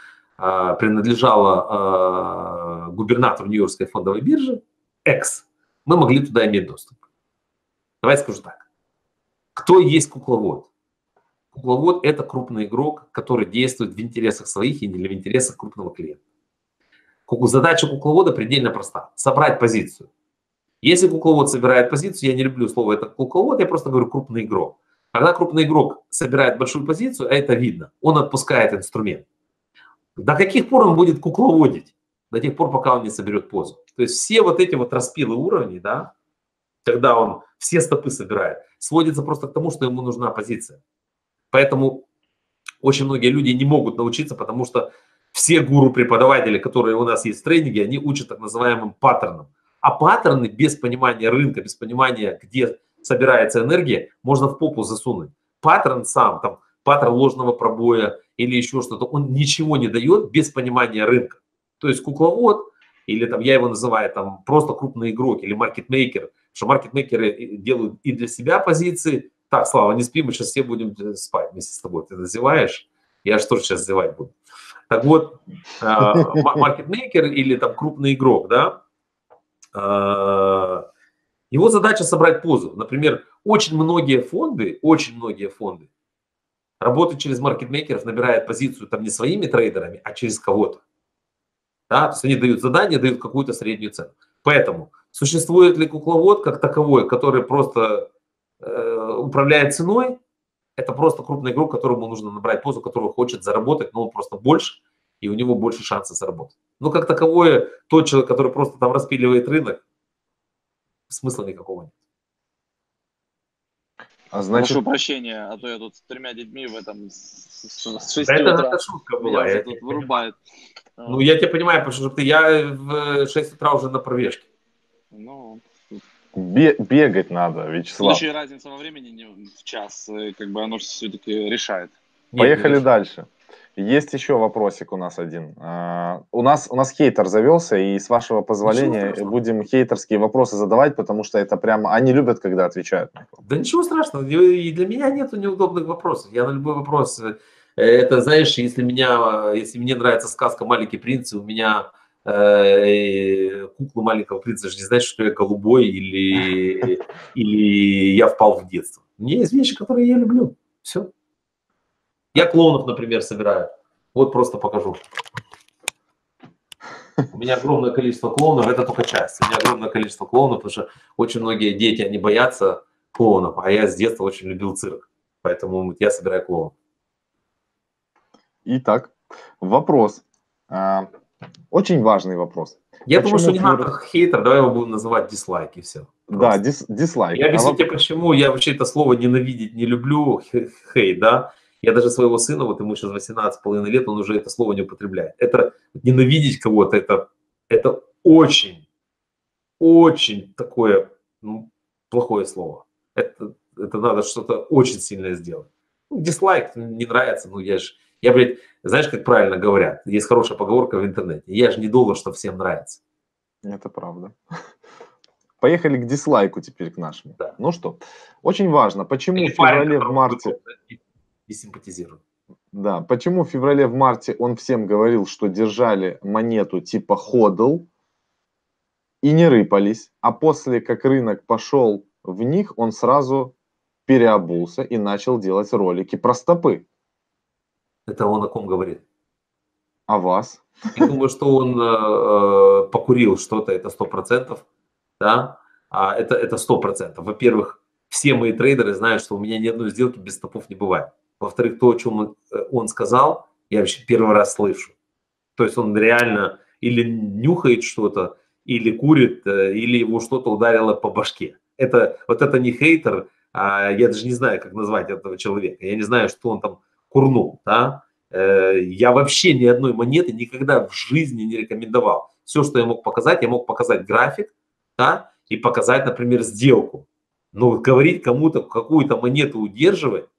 принадлежала губернатору Нью-Йоркской фондовой биржи, мы могли туда иметь доступ. Давайте скажу так. Кто есть кукловод? Кукловод – это крупный игрок, который действует в интересах своих или в интересах крупного клиента. Задача кукловода предельно проста – собрать позицию. Если кукловод собирает позицию, я не люблю слово «это кукловод», я просто говорю «крупный игрок». Когда крупный игрок собирает большую позицию, а это видно, он отпускает инструмент. До каких пор он будет кукловодить? До тех пор, пока он не соберет позу. То есть все вот эти вот распилы уровней, да, когда он все стопы собирает, сводится просто к тому, что ему нужна позиция. Поэтому очень многие люди не могут научиться, потому что все гуру-преподаватели, которые у нас есть в тренинге, они учат так называемым паттернам. А паттерны без понимания рынка, без понимания, где собирается энергия, можно в попу засунуть. Паттерн сам, там, паттерн ложного пробоя или еще что-то, он ничего не дает без понимания рынка. То есть кукловод, или там я его называю там просто крупный игрок или маркетмейкер, что маркетмейкеры делают и для себя позиции. Так, Слава, не спи, мы сейчас все будем спать вместе с тобой. Ты назеваешь, я же тоже сейчас зевать буду. Так вот, маркетмейкер или там крупный игрок, да, его задача собрать позу. Например, очень многие фонды работают через маркетмейкеров, набирают позицию там не своими трейдерами, а через кого-то. Да? То есть они дают задание, дают какую-то среднюю цену. Поэтому существует ли кукловод как таковой, который просто управляет ценой? Это просто крупный игрок, которому нужно набрать позу, который хочет заработать, но он просто больше, и у него больше шансов заработать. Но как таковое, тот человек, который просто там распиливает рынок, смысла никакого нет. А значит... Прошу прощения, а то я тут с 3 детьми в этом с 6 утра. Это шутка была. Меня тут вырубает. Ну, я тебя понимаю, потому что я в 6 утра уже на пробежке. Ну... Бегать надо, Вячеслав. Еще и разница во времени в час, как бы оно все-таки решает. Поехали дальше. Есть еще вопросик у нас один. У нас хейтер завелся, и с вашего позволения будем хейтерские вопросы задавать, потому что это прямо, они любят, когда отвечают. Да ничего страшного, и для меня нету неудобных вопросов. Я на любой вопрос, это знаешь, если мне нравится сказка «Маленький принц», у меня куклу маленького принца, же не значит, что я голубой или я впал в детство. У меня есть вещи, которые я люблю. Все. Я клоунов, например, собираю. Вот просто покажу. У меня огромное количество клоунов, это только часть. У меня огромное количество клоунов, потому что очень многие дети, они боятся клоунов, а я с детства очень любил цирк. Поэтому я собираю клоунов. Итак, вопрос. Очень важный вопрос. Я думаю, что не надо хейтер, давай его будем называть дизлайк и все. Да, дизлайк. Я объясню тебе почему. Я вообще это слово ненавидеть не люблю, хейт, да. Я даже своего сына, вот ему сейчас 18,5 лет, он уже это слово не употребляет. Это ненавидеть кого-то, это очень такое плохое слово. Это надо что-то очень сильное сделать. Дизлайк не нравится, я, блядь, знаешь, как правильно говорят, есть хорошая поговорка в интернете, я же не должен, что всем нравится. Это правда. Поехали к дизлайку теперь, к нашему. Да. Ну что, очень важно, почему в феврале, в марте... И симпатизирую. Да, почему в феврале, в марте он всем говорил, что держали монету типа ходл и не рыпались, а после, как рынок пошел в них, он сразу переобулся и начал делать ролики про стопы. Это он о ком говорит? А вас? Я думаю, что он покурил что-то, это 100%, да, это 100%. Во-первых, все мои трейдеры знают, что у меня ни одной сделки без стопов не бывает. Во-вторых, то, о чем он сказал, я вообще первый раз слышу. То есть он реально или нюхает что-то, или курит, или его что-то ударило по башке. Вот это не хейтер, а я даже не знаю, как назвать этого человека. Я не знаю, что он там курнул. Да? Я вообще ни одной монеты никогда в жизни не рекомендовал. Все, что я мог показать график, да, и показать, например, сделку. Но говорить кому-то какую-то монету удерживать,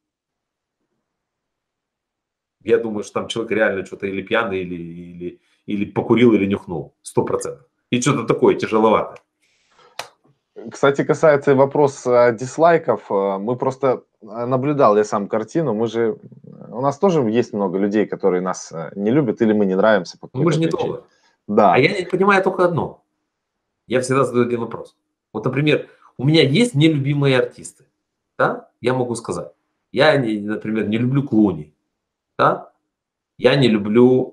я думаю, что там человек реально что-то или пьяный, или покурил, или нюхнул. 100%. И что-то такое тяжеловато. Кстати, касается вопроса дизлайков, мы просто наблюдал я сам картину, у нас тоже есть много людей, которые нас не любят или мы не нравимся по Мы же не причине. доллар. Да. А я не понимаю только одно. Я всегда задаю один вопрос. Вот, например, у меня есть нелюбимые артисты, да? Я могу сказать. Я, например, не люблю Клуни, да? Я не люблю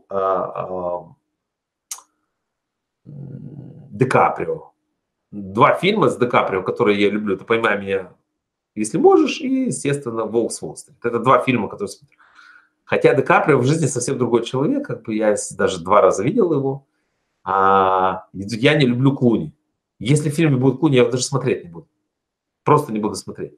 Ди Каприо. 2 фильма с Ди Каприо, которые я люблю, ты поймай меня, если можешь, и, естественно, «Волк с Уолл-стрит». Это 2 фильма, которые смотрю. Хотя Ди Каприо в жизни совсем другой человек, как бы я даже 2 раза видел его. Я не люблю Клуни. Если в фильме будет Клуни, я его даже смотреть не буду. Просто не буду смотреть.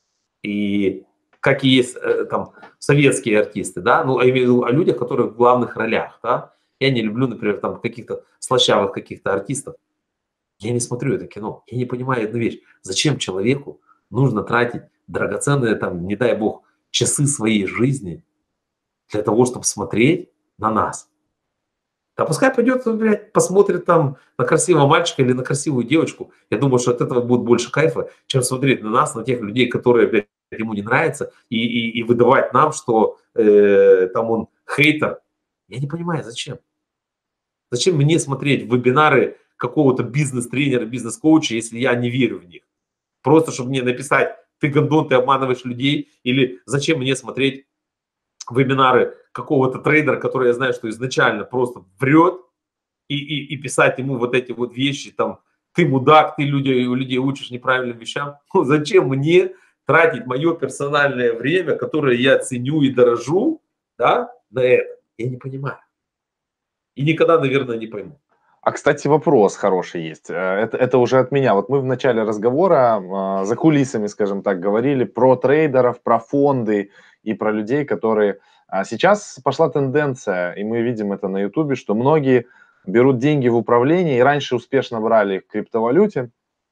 И как и есть там советские артисты, да, ну, я имею в виду о людях, которые в главных ролях, да. Я не люблю, например, там каких-то слащавых каких-то артистов. Я не смотрю это кино. Я не понимаю одну вещь. Зачем человеку нужно тратить драгоценные, там, не дай бог, часы своей жизни для того, чтобы смотреть на нас? Да пускай пойдет, блядь, посмотрит там на красивого мальчика или на красивую девочку. Я думаю, что от этого будет больше кайфа, чем смотреть на нас, на тех людей, которые, блядь, ему не нравятся, и выдавать нам, что там он хейтер. Я не понимаю, зачем? Зачем мне смотреть вебинары какого-то бизнес-тренера, бизнес-коуча, если я не верю в них? Просто, чтобы мне написать, ты гондон, ты обманываешь людей, или зачем мне смотреть вебинары какого-то трейдера, который я знаю, что изначально просто врет, и писать ему вот эти вот вещи, там, ты мудак, ты людей учишь неправильным вещам. Ну, зачем мне тратить мое персональное время, которое я ценю и дорожу, да, на это? Я не понимаю. И никогда, наверное, не пойму. А, кстати, вопрос хороший есть. Это уже от меня. Вот мы в начале разговора за кулисами, скажем так, говорили про трейдеров, про фонды и про людей, которые... Сейчас пошла тенденция, и мы видим это на Ютубе, что многие берут деньги в управлении, и раньше успешно брали в криптовалюте.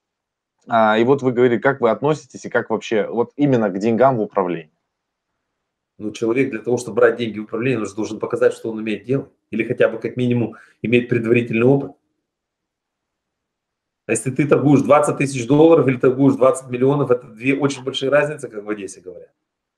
И вот вы говорили, как вы относитесь и как вообще вот именно к деньгам в управлении? Ну, человек для того, чтобы брать деньги в управлении, он же должен показать, что он умеет делать. Или хотя бы как минимум иметь предварительный опыт. А если ты торгуешь 20 тысяч долларов или торгуешь 20 миллионов, это 2 очень большие разницы, как в Одессе говорят.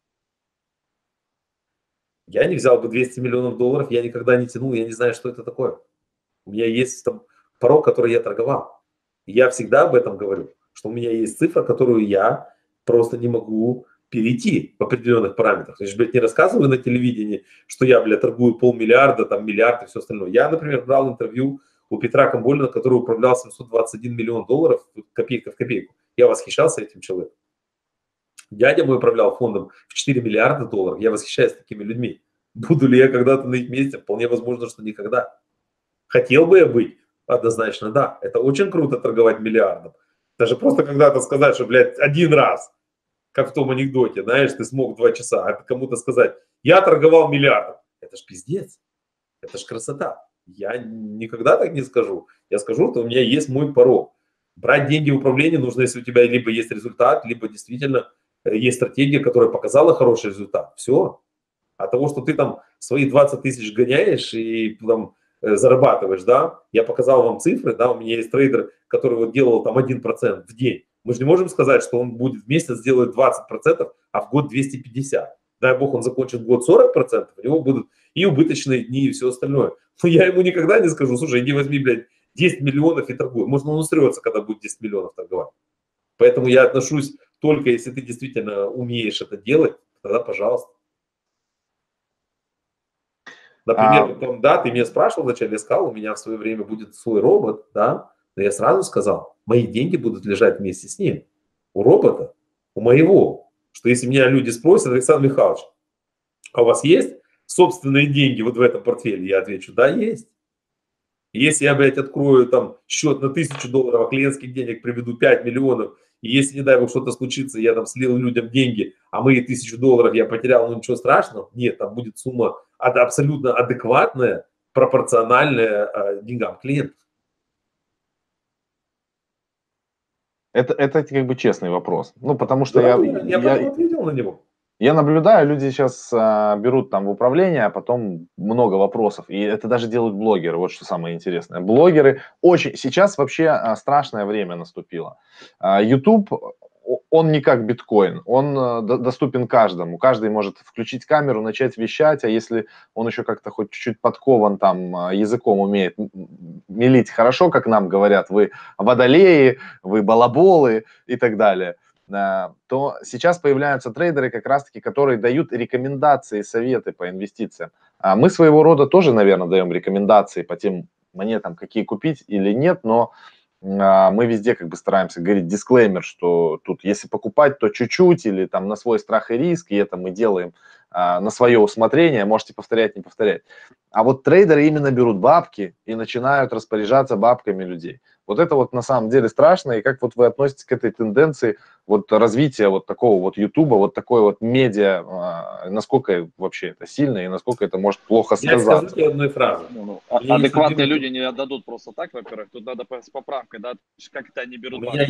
Я не взял бы 200 миллионов долларов, я никогда не тянул, я не знаю, что это такое. У меня есть там порог, который я торговал. И я всегда об этом говорю, что у меня есть цифра, которую я просто не могу перейти в определенных параметрах. Я же, блядь, не рассказываю на телевидении, что я, блядь, торгую 500 миллиарда, там, миллиард и все остальное. Я, например, брал интервью у Петра Камболина, который управлял 721 миллион долларов, копейка в копейку. Я восхищался этим человеком. Дядя мой управлял фондом в 4 миллиарда долларов. Я восхищаюсь такими людьми. Буду ли я когда-то на их месте? Вполне возможно, что никогда. Хотел бы я быть? Однозначно, да. Это очень круто торговать миллиардом. Даже просто когда-то сказать, что, блядь, один раз, как в том анекдоте, знаешь, ты смог 2 часа, а кому-то сказать, я торговал миллиардом. Это ж пиздец. Это ж красота. Я никогда так не скажу. Я скажу, что у меня есть мой порог. Брать деньги в управлении нужно, если у тебя либо есть результат, либо действительно есть стратегия, которая показала хороший результат. Все. А того, что ты там свои 20 тысяч гоняешь и там зарабатываешь, да, я показал вам цифры, да, у меня есть трейдер, который вот делал там 1% в день. Мы же не можем сказать, что он будет в месяц делать 20%, а в год 250. Дай бог, он закончит год 40%, у него будут и убыточные дни, и все остальное. Но я ему никогда не скажу, слушай, иди возьми, блядь, 10 миллионов и торгуй. Может, он усрется, когда будет 10 миллионов торговать. Поэтому я отношусь только, если ты действительно умеешь это делать, тогда пожалуйста. Например, потом, да, ты меня спрашивал вначале, я сказал, у меня в свое время будет свой робот, да, но я сразу сказал, мои деньги будут лежать вместе с ним. У робота, у моего. Что если меня люди спросят, Александр Михайлович, а у вас есть собственные деньги вот в этом портфеле? Я отвечу, да, есть. Если я, блядь, открою там счет на 1000 долларов, а клиентских денег приведу 5 миллионов, и если, не дай бог, что-то случится, я там слил людям деньги, а мои 1000 долларов я потерял, ну ничего страшного. Нет, там будет сумма абсолютно адекватная, пропорциональная деньгам клиентов. Это как бы честный вопрос. Ну, потому что я поэтому ответил на него. Я наблюдаю, люди сейчас берут там в управление, а потом много вопросов. И это даже делают блогеры, вот что самое интересное. Блогеры очень... Сейчас вообще страшное время наступило. YouTube, он не как биткоин, он доступен каждому. Каждый может включить камеру, начать вещать, а если он еще как-то хоть чуть-чуть подкован там, языком умеет мелить хорошо, как нам говорят, вы водолеи, вы балаболы и так далее, то сейчас появляются трейдеры как раз-таки, которые дают рекомендации, советы по инвестициям. Мы своего рода тоже, наверное, даем рекомендации по тем монетам, какие купить или нет, но мы везде как бы стараемся говорить дисклеймер, что тут если покупать, то чуть-чуть или там на свой страх и риск, и это мы делаем на свое усмотрение, можете повторять, не повторять. А вот трейдеры именно берут бабки и начинают распоряжаться бабками людей. Вот это вот на самом деле страшно, и как вот вы относитесь к этой тенденции вот развития вот такого вот Ютуба, вот такой вот медиа, насколько вообще это сильно и насколько это может плохо сказаться? Я скажу тебе одной фразой. Адекватные люди не отдадут просто так, во-первых, тут надо с поправкой, да, как это они берут. У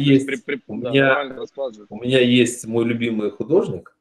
меня есть мой любимый художник,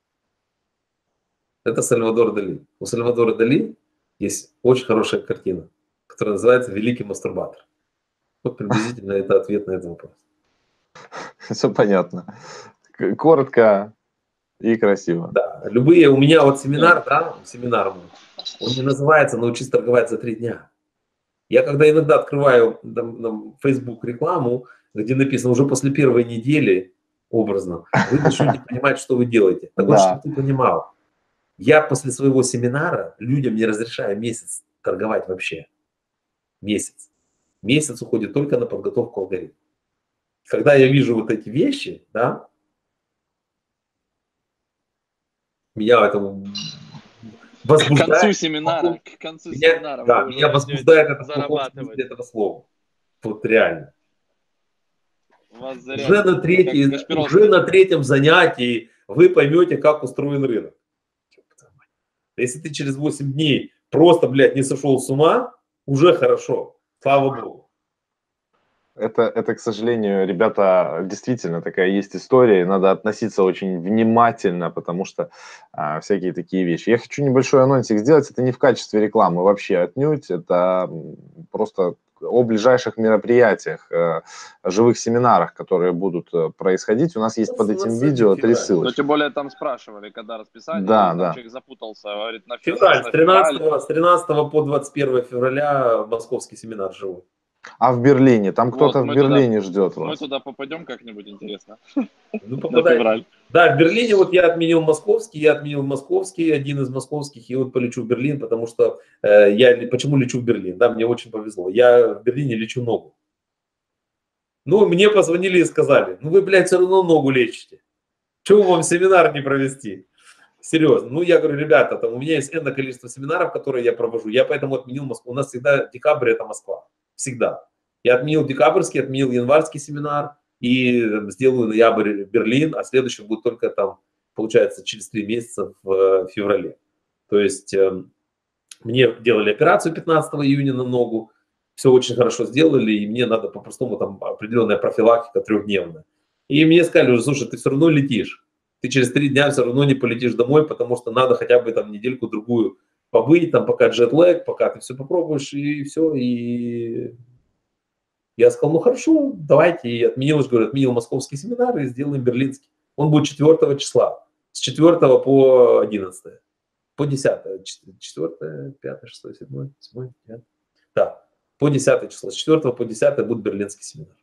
это Сальвадор Дали. У Сальвадора Дали есть очень хорошая картина, которая называется «Великий мастурбатор». Вот приблизительно это ответ на этот вопрос. Все понятно. Коротко и красиво. Да, любые, у меня вот семинар, да, семинар мой, он не называется «Научись торговать за 3 дня». Я когда иногда открываю там, Facebook рекламу, где написано уже после первой недели, образно, вы начнете понимать, что вы делаете. Так вот, чтобы ты понимал, я после своего семинара людям не разрешаю месяц торговать вообще. Месяц. Месяц уходит только на подготовку алгоритма. Когда я вижу вот эти вещи, да, меня это возбуждает. К концу семинара, да, меня возбуждает это зарабатывать этого слова. Вот реально. Уже на третьем занятии вы поймете, как устроен рынок. Если ты через 8 дней просто, блядь, не сошел с ума, уже хорошо. Слава Богу. Это, к сожалению, ребята, действительно такая есть история, и надо относиться очень внимательно, потому что всякие такие вещи. Я хочу небольшой анонсик сделать, это не в качестве рекламы вообще отнюдь, это просто о ближайших мероприятиях, живых семинарах, которые будут происходить. У нас есть под этим видео 3 ссылочки. Но тем более там спрашивали, когда расписание, да. Человек запутался, говорит, на февраль, с 13 по 21 февраля московский семинар живой. А в Берлине? Там кто-то в Берлине ждет вас. Мы туда попадем как-нибудь, интересно? Ну, попадай. Да, в Берлине вот я отменил московский, один из московских, и вот полечу в Берлин, потому что почему лечу в Берлин? Да, мне очень повезло. Я в Берлине лечу ногу. Ну, мне позвонили и сказали, ну вы, блядь, все равно ногу лечите. Чего вам семинар не провести? Серьезно. Ну, я говорю, ребята, там у меня есть энное количество семинаров, которые я провожу, я поэтому отменил Москву. У нас всегда декабрь это Москва. Всегда. Я отменил декабрьский, отменил январский семинар и сделаю ноябрь Берлин, а следующий будет только там, получается, через 3 месяца в феврале. То есть мне делали операцию 15 июня на ногу, все очень хорошо сделали, и мне надо по-простому там определенная профилактика 3-дневная. И мне сказали, слушай, ты все равно летишь, ты через 3 дня все равно не полетишь домой, потому что надо хотя бы там недельку-другую побыть, там, пока джетлэг, пока ты все попробуешь, и все, и я сказал, ну хорошо, давайте, и отменил московский семинар и сделаем берлинский. Он будет 4 числа, с 4 по 11, по 10, 4, 5, 6, 7, 9, да, по 10 число, с 4 по 10 будет берлинский семинар.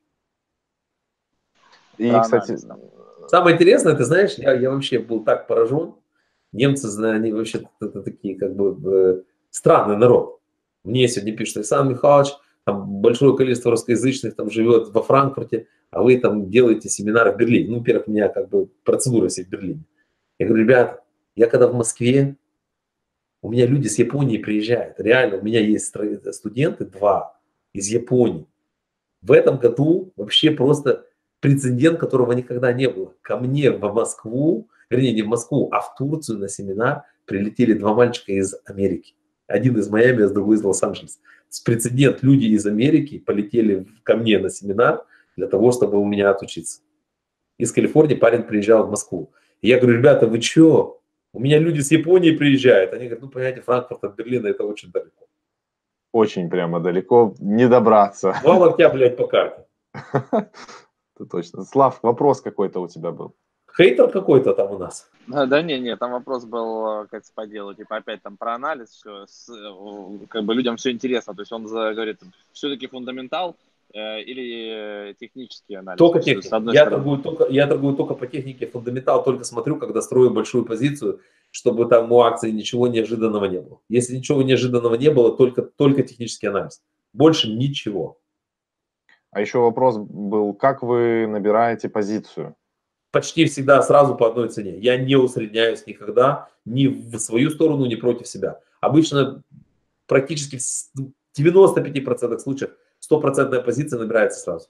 И, кстати, самое интересное, ты знаешь, я вообще был так поражен. Немцы, они вообще такие, как бы, странный народ. Мне сегодня пишут, Александр Михайлович, там большое количество русскоязычных там живет во Франкфурте, а вы там делаете семинары в Берлине. Ну, во-первых, у меня как бы процедура в Берлине. Я говорю, ребята, я когда в Москве, у меня люди с Японии приезжают. Реально, у меня есть студенты 2 из Японии. В этом году вообще просто прецедент, которого никогда не было. Ко мне в Москву, вернее, не в Москву, а в Турцию на семинар прилетели 2 мальчика из Америки. Один из Майами, а другой из Лос-Анджелеса. С прецедент, люди из Америки полетели ко мне на семинар, для того, чтобы у меня отучиться. Из Калифорнии парень приезжал в Москву. И я говорю, ребята, вы что? У меня люди с Японии приезжают. Они говорят, ну, понимаете, Франкфурт от Берлина это очень далеко. Очень прямо далеко, не добраться. 2 локтя, блядь, по карте. Это точно. Слав, вопрос какой-то у тебя был. Хейтер какой-то там у нас. Да не, там вопрос был, как по делу, типа опять там про анализ, все, как бы людям все интересно, то есть он говорит, все-таки фундаментал или технический анализ? Только То есть, техника. Я торгую только по технике, фундаментал только смотрю, когда строю большую позицию, чтобы там у акции ничего неожиданного не было. Если ничего неожиданного не было, только технический анализ. Больше ничего. А еще вопрос был, как вы набираете позицию? Почти всегда сразу по одной цене. Я не усредняюсь никогда ни в свою сторону, ни против себя. Обычно практически в 95% случаев 100% позиция набирается сразу.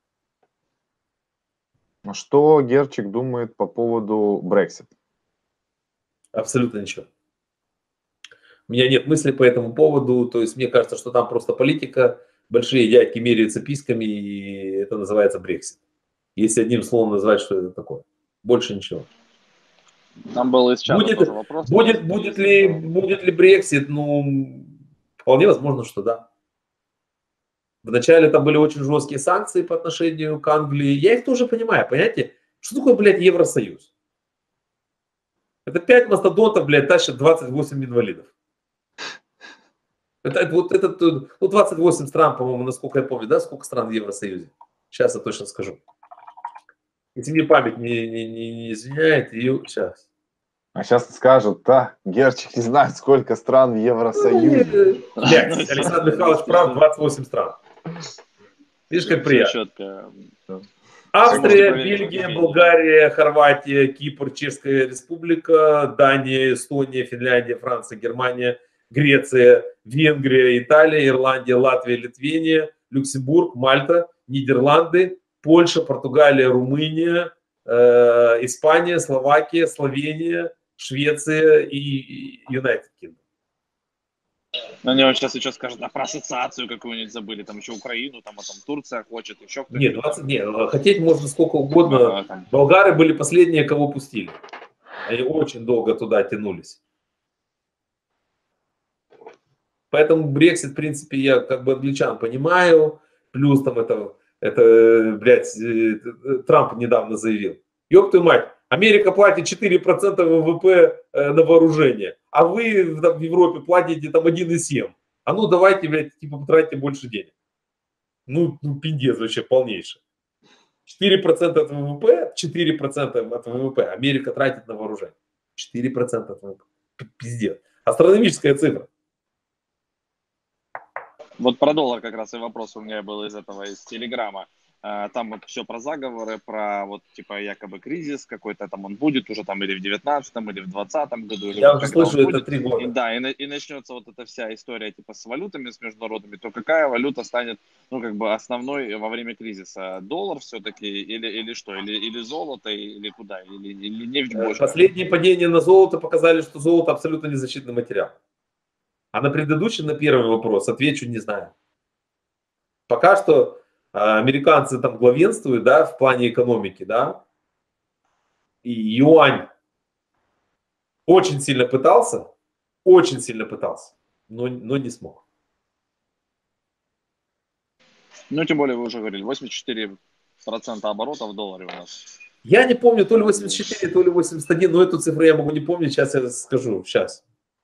Что Герчик думает по поводу Brexit? Абсолютно ничего. У меня нет мыслей по этому поводу. То есть мне кажется, что там просто политика, большие дядьки меряются письками, и это называется Brexit. Если одним словом назвать, что это такое. Больше ничего. Там был из чата тоже вопрос. Будет ли Brexit? Ну, вполне возможно, что да. Вначале там были очень жесткие санкции по отношению к Англии. Я их тоже понимаю, понимаете? Что такое, блядь, Евросоюз? Это 5 мастодонтов, блядь, тащат 28 инвалидов. Это 28 стран, по-моему, насколько я помню, да, сколько стран в Евросоюзе? Сейчас я точно скажу. Если мне память не изменяет, и сейчас. А сейчас скажут, да, Герчик не знает, сколько стран в Евросоюзе. Блядь, Александр Михайлович прав, 28 стран. Видишь, как приятно. Австрия, Бельгия, Болгария, Хорватия, Кипр, Чешская Республика, Дания, Эстония, Финляндия, Франция, Германия, Греция, Венгрия, Италия, Ирландия, Латвия, Литвения, Люксембург, Мальта, Нидерланды, Польша, Португалия, Румыния, Испания, Словакия, Словения, Швеция и Юнайтед Кингдом. Ну, они сейчас еще скажут, а про ассоциацию какую-нибудь забыли, там еще Украину, там Турция хочет, еще кто-то. Нет, хотеть можно сколько угодно. Болгары были последние, кого пустили. Они очень долго туда тянулись. Поэтому Brexit, в принципе, я как бы англичан понимаю. Плюс там это блядь, Трамп недавно заявил. Ёб твою мать, Америка платит 4% ВВП на вооружение, а вы в Европе платите там 1,7%. А ну давайте, блядь, типа потратьте больше денег. Ну пиздец вообще полнейший. 4% от ВВП, 4% от ВВП Америка тратит на вооружение. 4% от ВВП. Пиздец. Астрономическая цифра. Вот про доллар как раз и вопрос у меня был из Телеграма. Там вот все про заговоры, про вот типа якобы кризис какой-то там он будет уже там или в 19-м, или в 20-м году. Или я вот уже слышу это 3 года. И начнется вот эта вся история типа с валютами, с международными, то какая валюта станет, ну как бы основной во время кризиса? Доллар все-таки или что? Или золото, или куда? Или нефть больше? Последние падения на золото показали, что золото абсолютно не защитный материал. А на предыдущий, на первый вопрос отвечу не знаю. Пока что американцы там главенствуют, да, в плане экономики, да, и юань очень сильно пытался, но не смог. Ну, тем более, вы уже говорили, 84% оборота в долларе у нас. Я не помню, то ли 84, то ли 81, но эту цифру я могу не помнить, сейчас я скажу, сейчас.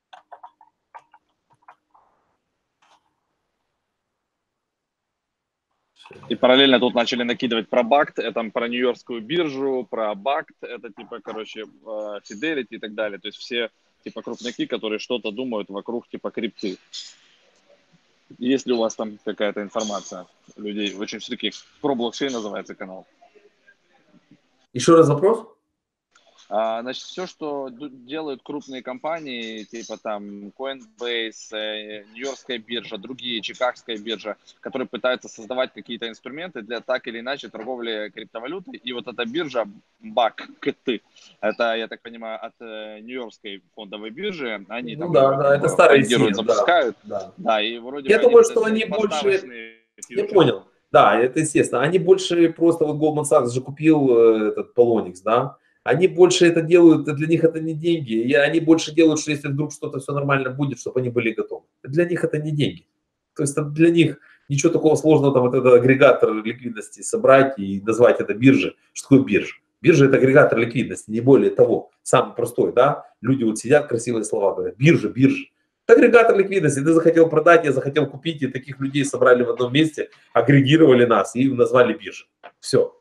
И параллельно тут начали накидывать про BACT, это про Нью-Йоркскую биржу, про BACT, это типа, короче, Fidelity и так далее. То есть все типа крупняки, которые что-то думают вокруг типа крипты. Есть ли у вас там какая-то информация людей? Очень все-таки про блокчейн называется канал. Еще раз вопрос? Значит, все, что делают крупные компании, типа там Coinbase, Нью-Йоркская биржа, другие, Чикагская биржа, которые пытаются создавать какие-то инструменты для так или иначе торговли криптовалютой. И вот эта биржа BACT, это, я так понимаю, от Нью-Йоркской фондовой биржи, они там это старые запускают. Да. Да, и вроде я бы думаю, что они больше... Я понял. Да, это естественно. Они больше просто, вот Goldman Sachs же купил этот Polonix, да, они больше это делают, для них это не деньги, и они больше делают, что если вдруг что-то все нормально будет, чтобы они были готовы. Для них это не деньги. То есть для них ничего такого сложного, там, вот этот агрегатор ликвидности собрать и назвать это биржей. Что такое биржа? Биржа – это агрегатор ликвидности, не более того. Самый простой, да? Люди вот сидят, красивые слова говорят. Биржа, биржа. Это агрегатор ликвидности. Ты захотел продать, я захотел купить, и таких людей собрали в одном месте, агрегировали нас и назвали биржей. Все.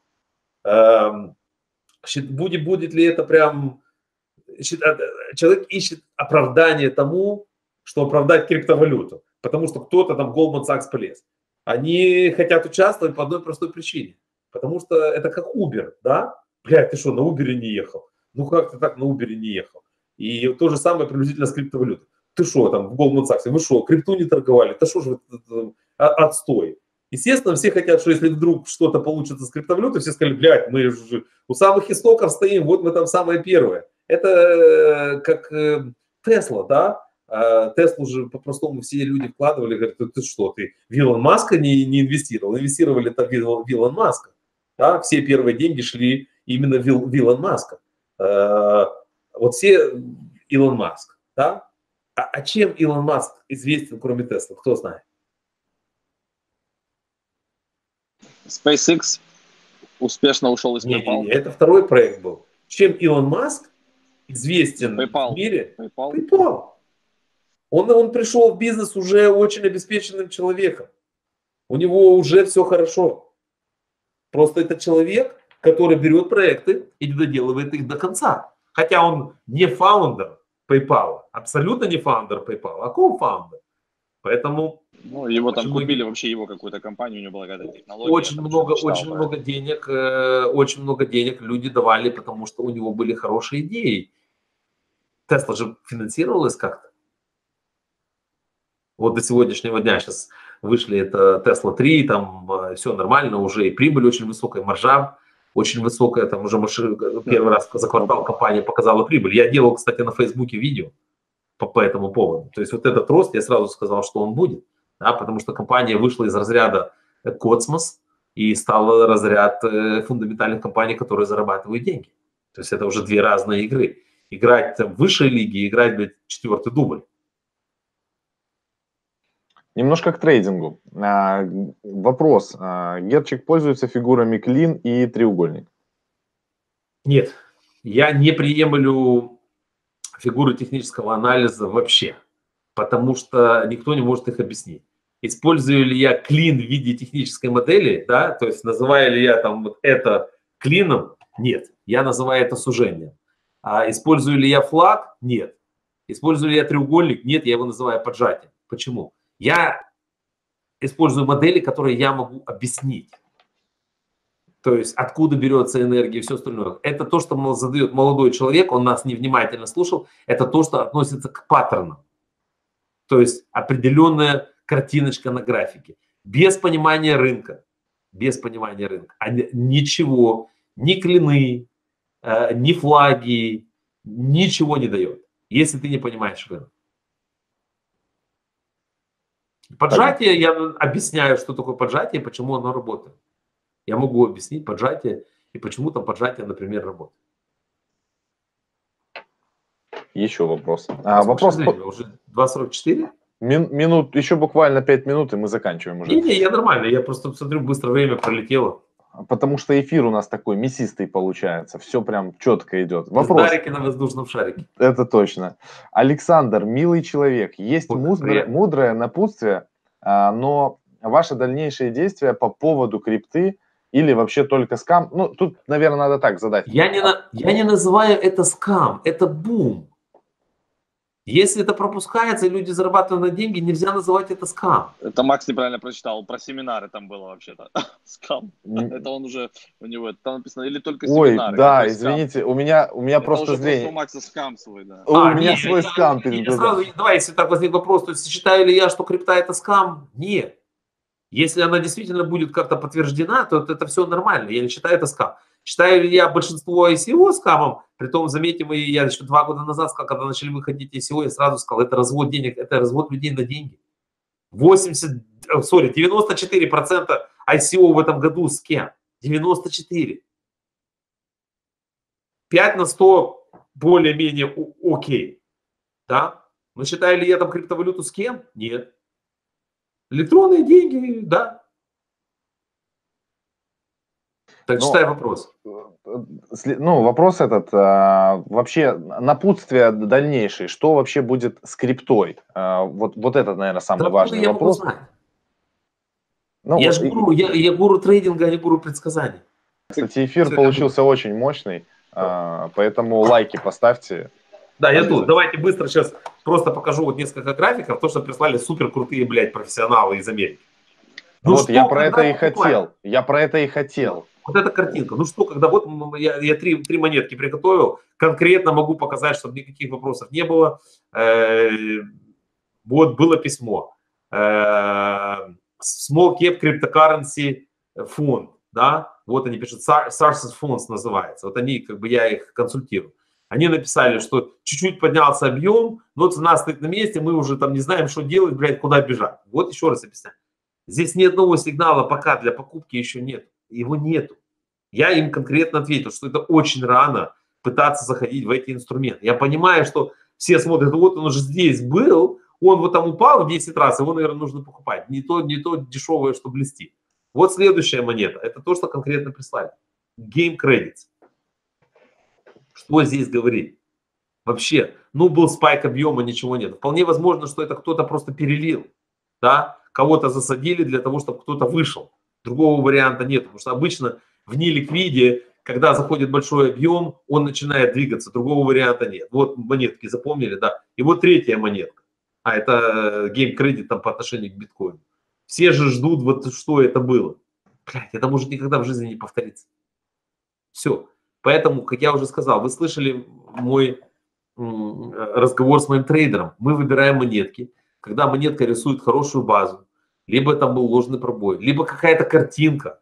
Будет ли это прям... Человек ищет оправдание тому, что оправдать криптовалюту. Потому что кто-то там, Goldman Sachs, полез. Они хотят участвовать по одной простой причине. Потому что это как Uber, да? Блядь, ты что, на Uber не ехал? Ну как ты так на Uber не ехал? И то же самое приблизительно с криптовалютой. Ты что там в Goldman Sachs? Вы что, крипту не торговали? Да что же вы, отстой. Естественно, все хотят, что если вдруг что-то получится с криптовалютой, все сказали, блядь, мы же у самых истоков стоим, вот мы там самое первое. Это как Tesla, да? Теслу же по-простому все люди вкладывали, говорят, ты что, ты в Илон Маска не инвестировал? Инвестировали это в Илон Маска. Да? Все первые деньги шли именно в Илон Маска. Вот все Илон Маск. Да? А чем Илон Маск известен, кроме Тесла? Кто знает? SpaceX успешно ушел из PayPal. Это второй проект был. Чем Илон Маск известен в мире? PayPal. Он пришел в бизнес уже очень обеспеченным человеком. У него уже все хорошо. Просто это человек, который берет проекты и доделывает их до конца. Хотя он не фаундер PayPal, абсолютно не фаундер PayPal, а кофаундер. Поэтому... Ну, его там купили, вообще его какую-то компанию, у него была какая-то технология. Очень много денег люди давали, потому что у него были хорошие идеи. Tesla же финансировалась как-то. Вот до сегодняшнего дня сейчас вышли это Tesla 3, там все нормально, уже и прибыль очень высокая, маржа очень высокая, там уже первый раз за квартал компания показала прибыль. Я делал, кстати, на Фейсбуке видео по этому поводу. То есть вот этот рост, я сразу сказал, что он будет, да, потому что компания вышла из разряда Cosmos и стала разряд фундаментальных компаний, которые зарабатывают деньги. То есть это уже две разные игры. Играть в высшей лиге, играть, блядь, 4-й дубль. Немножко к трейдингу. Вопрос. Герчик пользуется фигурами клин и треугольник? Нет. Я не приемлю фигуры технического анализа вообще, потому что никто не может их объяснить. Использую ли я клин в виде технической модели, да, то есть называю ли я там вот это клином? Нет. Я называю это сужением. А использую ли я флаг? Нет. Использую ли я треугольник? Нет, я его называю поджатием. Почему? Я использую модели, которые я могу объяснить. То есть откуда берется энергия и все остальное. Это то, что задает молодой человек, он нас невнимательно слушал, это то, что относится к паттернам. То есть определенная картиночка на графике. Без понимания рынка. Без понимания рынка. Ничего, ни клины, ни флаги, ничего не дает, если ты не понимаешь рынок. Поджатие, я объясняю, что такое поджатие и почему оно работает. Я могу объяснить поджатие и почему там поджатие, например, работает. Еще вопрос. Вопрос уже 2:44? Минут, еще буквально 5 минут, и мы заканчиваем уже. Не, я нормально, я просто смотрю, быстро время пролетело. Потому что эфир у нас такой мясистый получается, все прям четко идет. Вопрос. Дарики на воздушном шарике. Это точно. Александр, милый человек, есть мудрое напутствие, но ваши дальнейшие действия по поводу крипты или вообще только скам? Ну, тут, наверное, надо так задать. Я не называю это скам, это бум. Если это пропускается, и люди зарабатывают на деньги, нельзя называть это скам. Это Макс неправильно прочитал. Про семинары там было вообще-то. Скам. Это он уже, у него там написано, или только семинары. Ой, да, извините, у меня просто зрение. У Макса скам свой, да. У меня свой скам перед глазами. Давай, если так возник вопрос, то есть считаю ли я, что крипта это скам? Нет. Если она действительно будет как-то подтверждена, то это все нормально. Я не считаю это скам. Считаю ли я большинство ICO скамом? Притом, заметьте, я еще 2 года назад, когда начали выходить ICO, я сразу сказал, это развод денег, это развод людей на деньги. 94% ICO в этом году с кем? 94. 5 на 100 более-менее окей. Да? Но считаю ли я там криптовалюту с кем? Нет. Электронные деньги, да. Так читай вопрос. Ну, вопрос этот, вообще напутствие дальнейшее, что вообще будет с криптой? Вот это, наверное, самый важный вопрос. Могу знать? Ну, я же гуру, я гуру трейдинга, а не гуру предсказаний. Кстати, эфир получился очень мощный, поэтому лайки поставьте. Да, я тут. Давайте быстро сейчас просто покажу вот несколько графиков, то, что прислали супер крутые, блядь, профессионалы из Америки. Ну вот что, я про это и хотел. Я про это и хотел. Вот эта картинка. Ну что, когда вот я три монетки приготовил, конкретно могу показать, чтобы никаких вопросов не было. Вот было письмо. Small Cap Cryptocurrency фонд, да, вот они пишут, Sources Funds называется. Вот они, как бы я их консультирую. Они написали, что чуть-чуть поднялся объем, но цена стоит на месте, мы уже там не знаем, что делать, блядь, куда бежать. Вот еще раз объясняю. Здесь ни одного сигнала пока для покупки еще нет. Его нету. Я им конкретно ответил, что это очень рано пытаться заходить в эти инструменты. Я понимаю, что все смотрят, вот он уже здесь был, он вот там упал в 10 раз, его, наверное, нужно покупать. Не то дешевое, что блестит. Вот следующая монета. Это то, что конкретно прислали. Game Credits. Что здесь говорить? Вообще, ну был спайк объема, ничего нет. Вполне возможно, что это кто-то просто перелил. Да? Кого-то засадили для того, чтобы кто-то вышел. Другого варианта нет. Потому что обычно в неликвиде, когда заходит большой объем, он начинает двигаться. Другого варианта нет. Вот монетки запомнили, да. И вот третья монетка. А это Game Credit там, по отношению к биткоину. Все же ждут, вот что это было. Блядь, это может никогда в жизни не повториться. Все. Поэтому, как я уже сказал, вы слышали мой разговор с моим трейдером. Мы выбираем монетки. Когда монетка рисует хорошую базу, либо там был ложный пробой, либо какая-то картинка,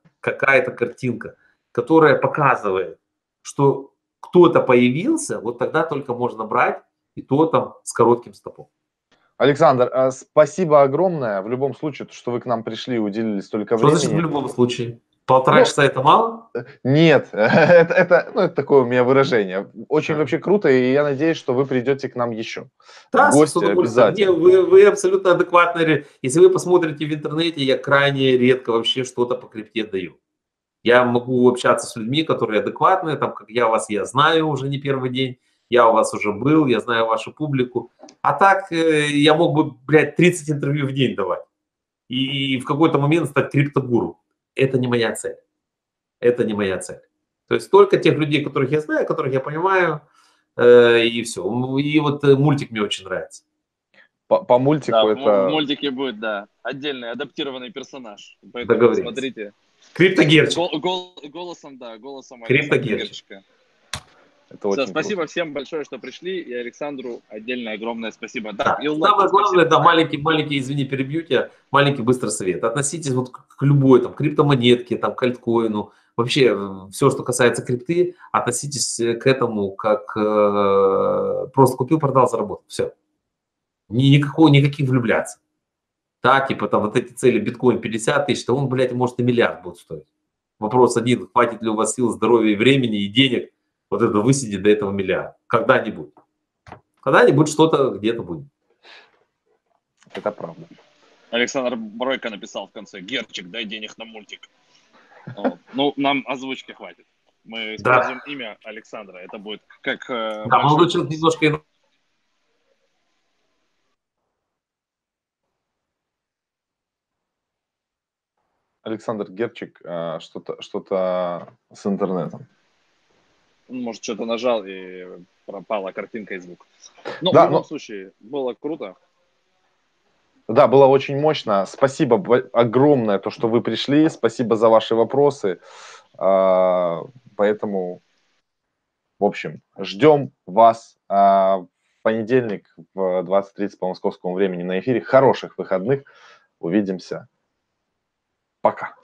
которая показывает, что кто-то появился, вот тогда только можно брать, и то там с коротким стопом. Александр, спасибо огромное. В любом случае, что вы к нам пришли и уделили столько времени. Что значит в любом случае? Полтора часа это мало? Нет, это такое у меня выражение. Очень вообще круто, и я надеюсь, что вы придете к нам еще. Да, гости обязательно. Вы абсолютно адекватные. Если вы посмотрите в интернете, я крайне редко вообще что-то по крипте даю. Я могу общаться с людьми, которые адекватные, там, как я вас, я знаю уже не первый день, я у вас уже был, я знаю вашу публику. А так я мог бы, блядь, 30 интервью в день давать. И в какой-то момент стать криптогуру. Это не моя цель. Это не моя цель. То есть только тех людей, которых я знаю, которых я понимаю, и все. И вот мультик мне очень нравится. По мультику да, это... В мультике будет, да, отдельный адаптированный персонаж. Поэтому смотрите. Криптогерчик. Голосом, да, голосом Криптогерчика. Все, спасибо круто. Всем большое, что пришли, и Александру отдельное огромное спасибо. Да, и самое главное, да, маленький, извини, перебью тебя, маленький быстрый совет. Относитесь вот к любой там криптомонетке, там, к альткоину, вообще все, что касается крипты, относитесь к этому как просто купил, продал, заработал. Все. Никаких влюбляться. Да, типа там вот эти цели биткоин 50 тысяч, то он, блядь, может и миллиард будет стоить. Вопрос один, хватит ли у вас сил, здоровья, времени и денег вот это высидеть до этого миллиарда. Когда-нибудь. Когда-нибудь что-то где-то будет. Это правда. Александр Бройко написал в конце: Герчик, дай денег на мультик. Ну, нам озвучки хватит. Мы используем имя Александра. Это будет как... Да, молодой человек немножко... Александр Герчик, что-то с интернетом. Может, что-то нажал и пропала картинка и звук. Но да, в любом случае, было круто. Да, было очень мощно. Спасибо огромное, то, что вы пришли. Спасибо за ваши вопросы. Поэтому, в общем, ждем вас в понедельник в 20:30 по московскому времени на эфире. Хороших выходных. Увидимся. Пока.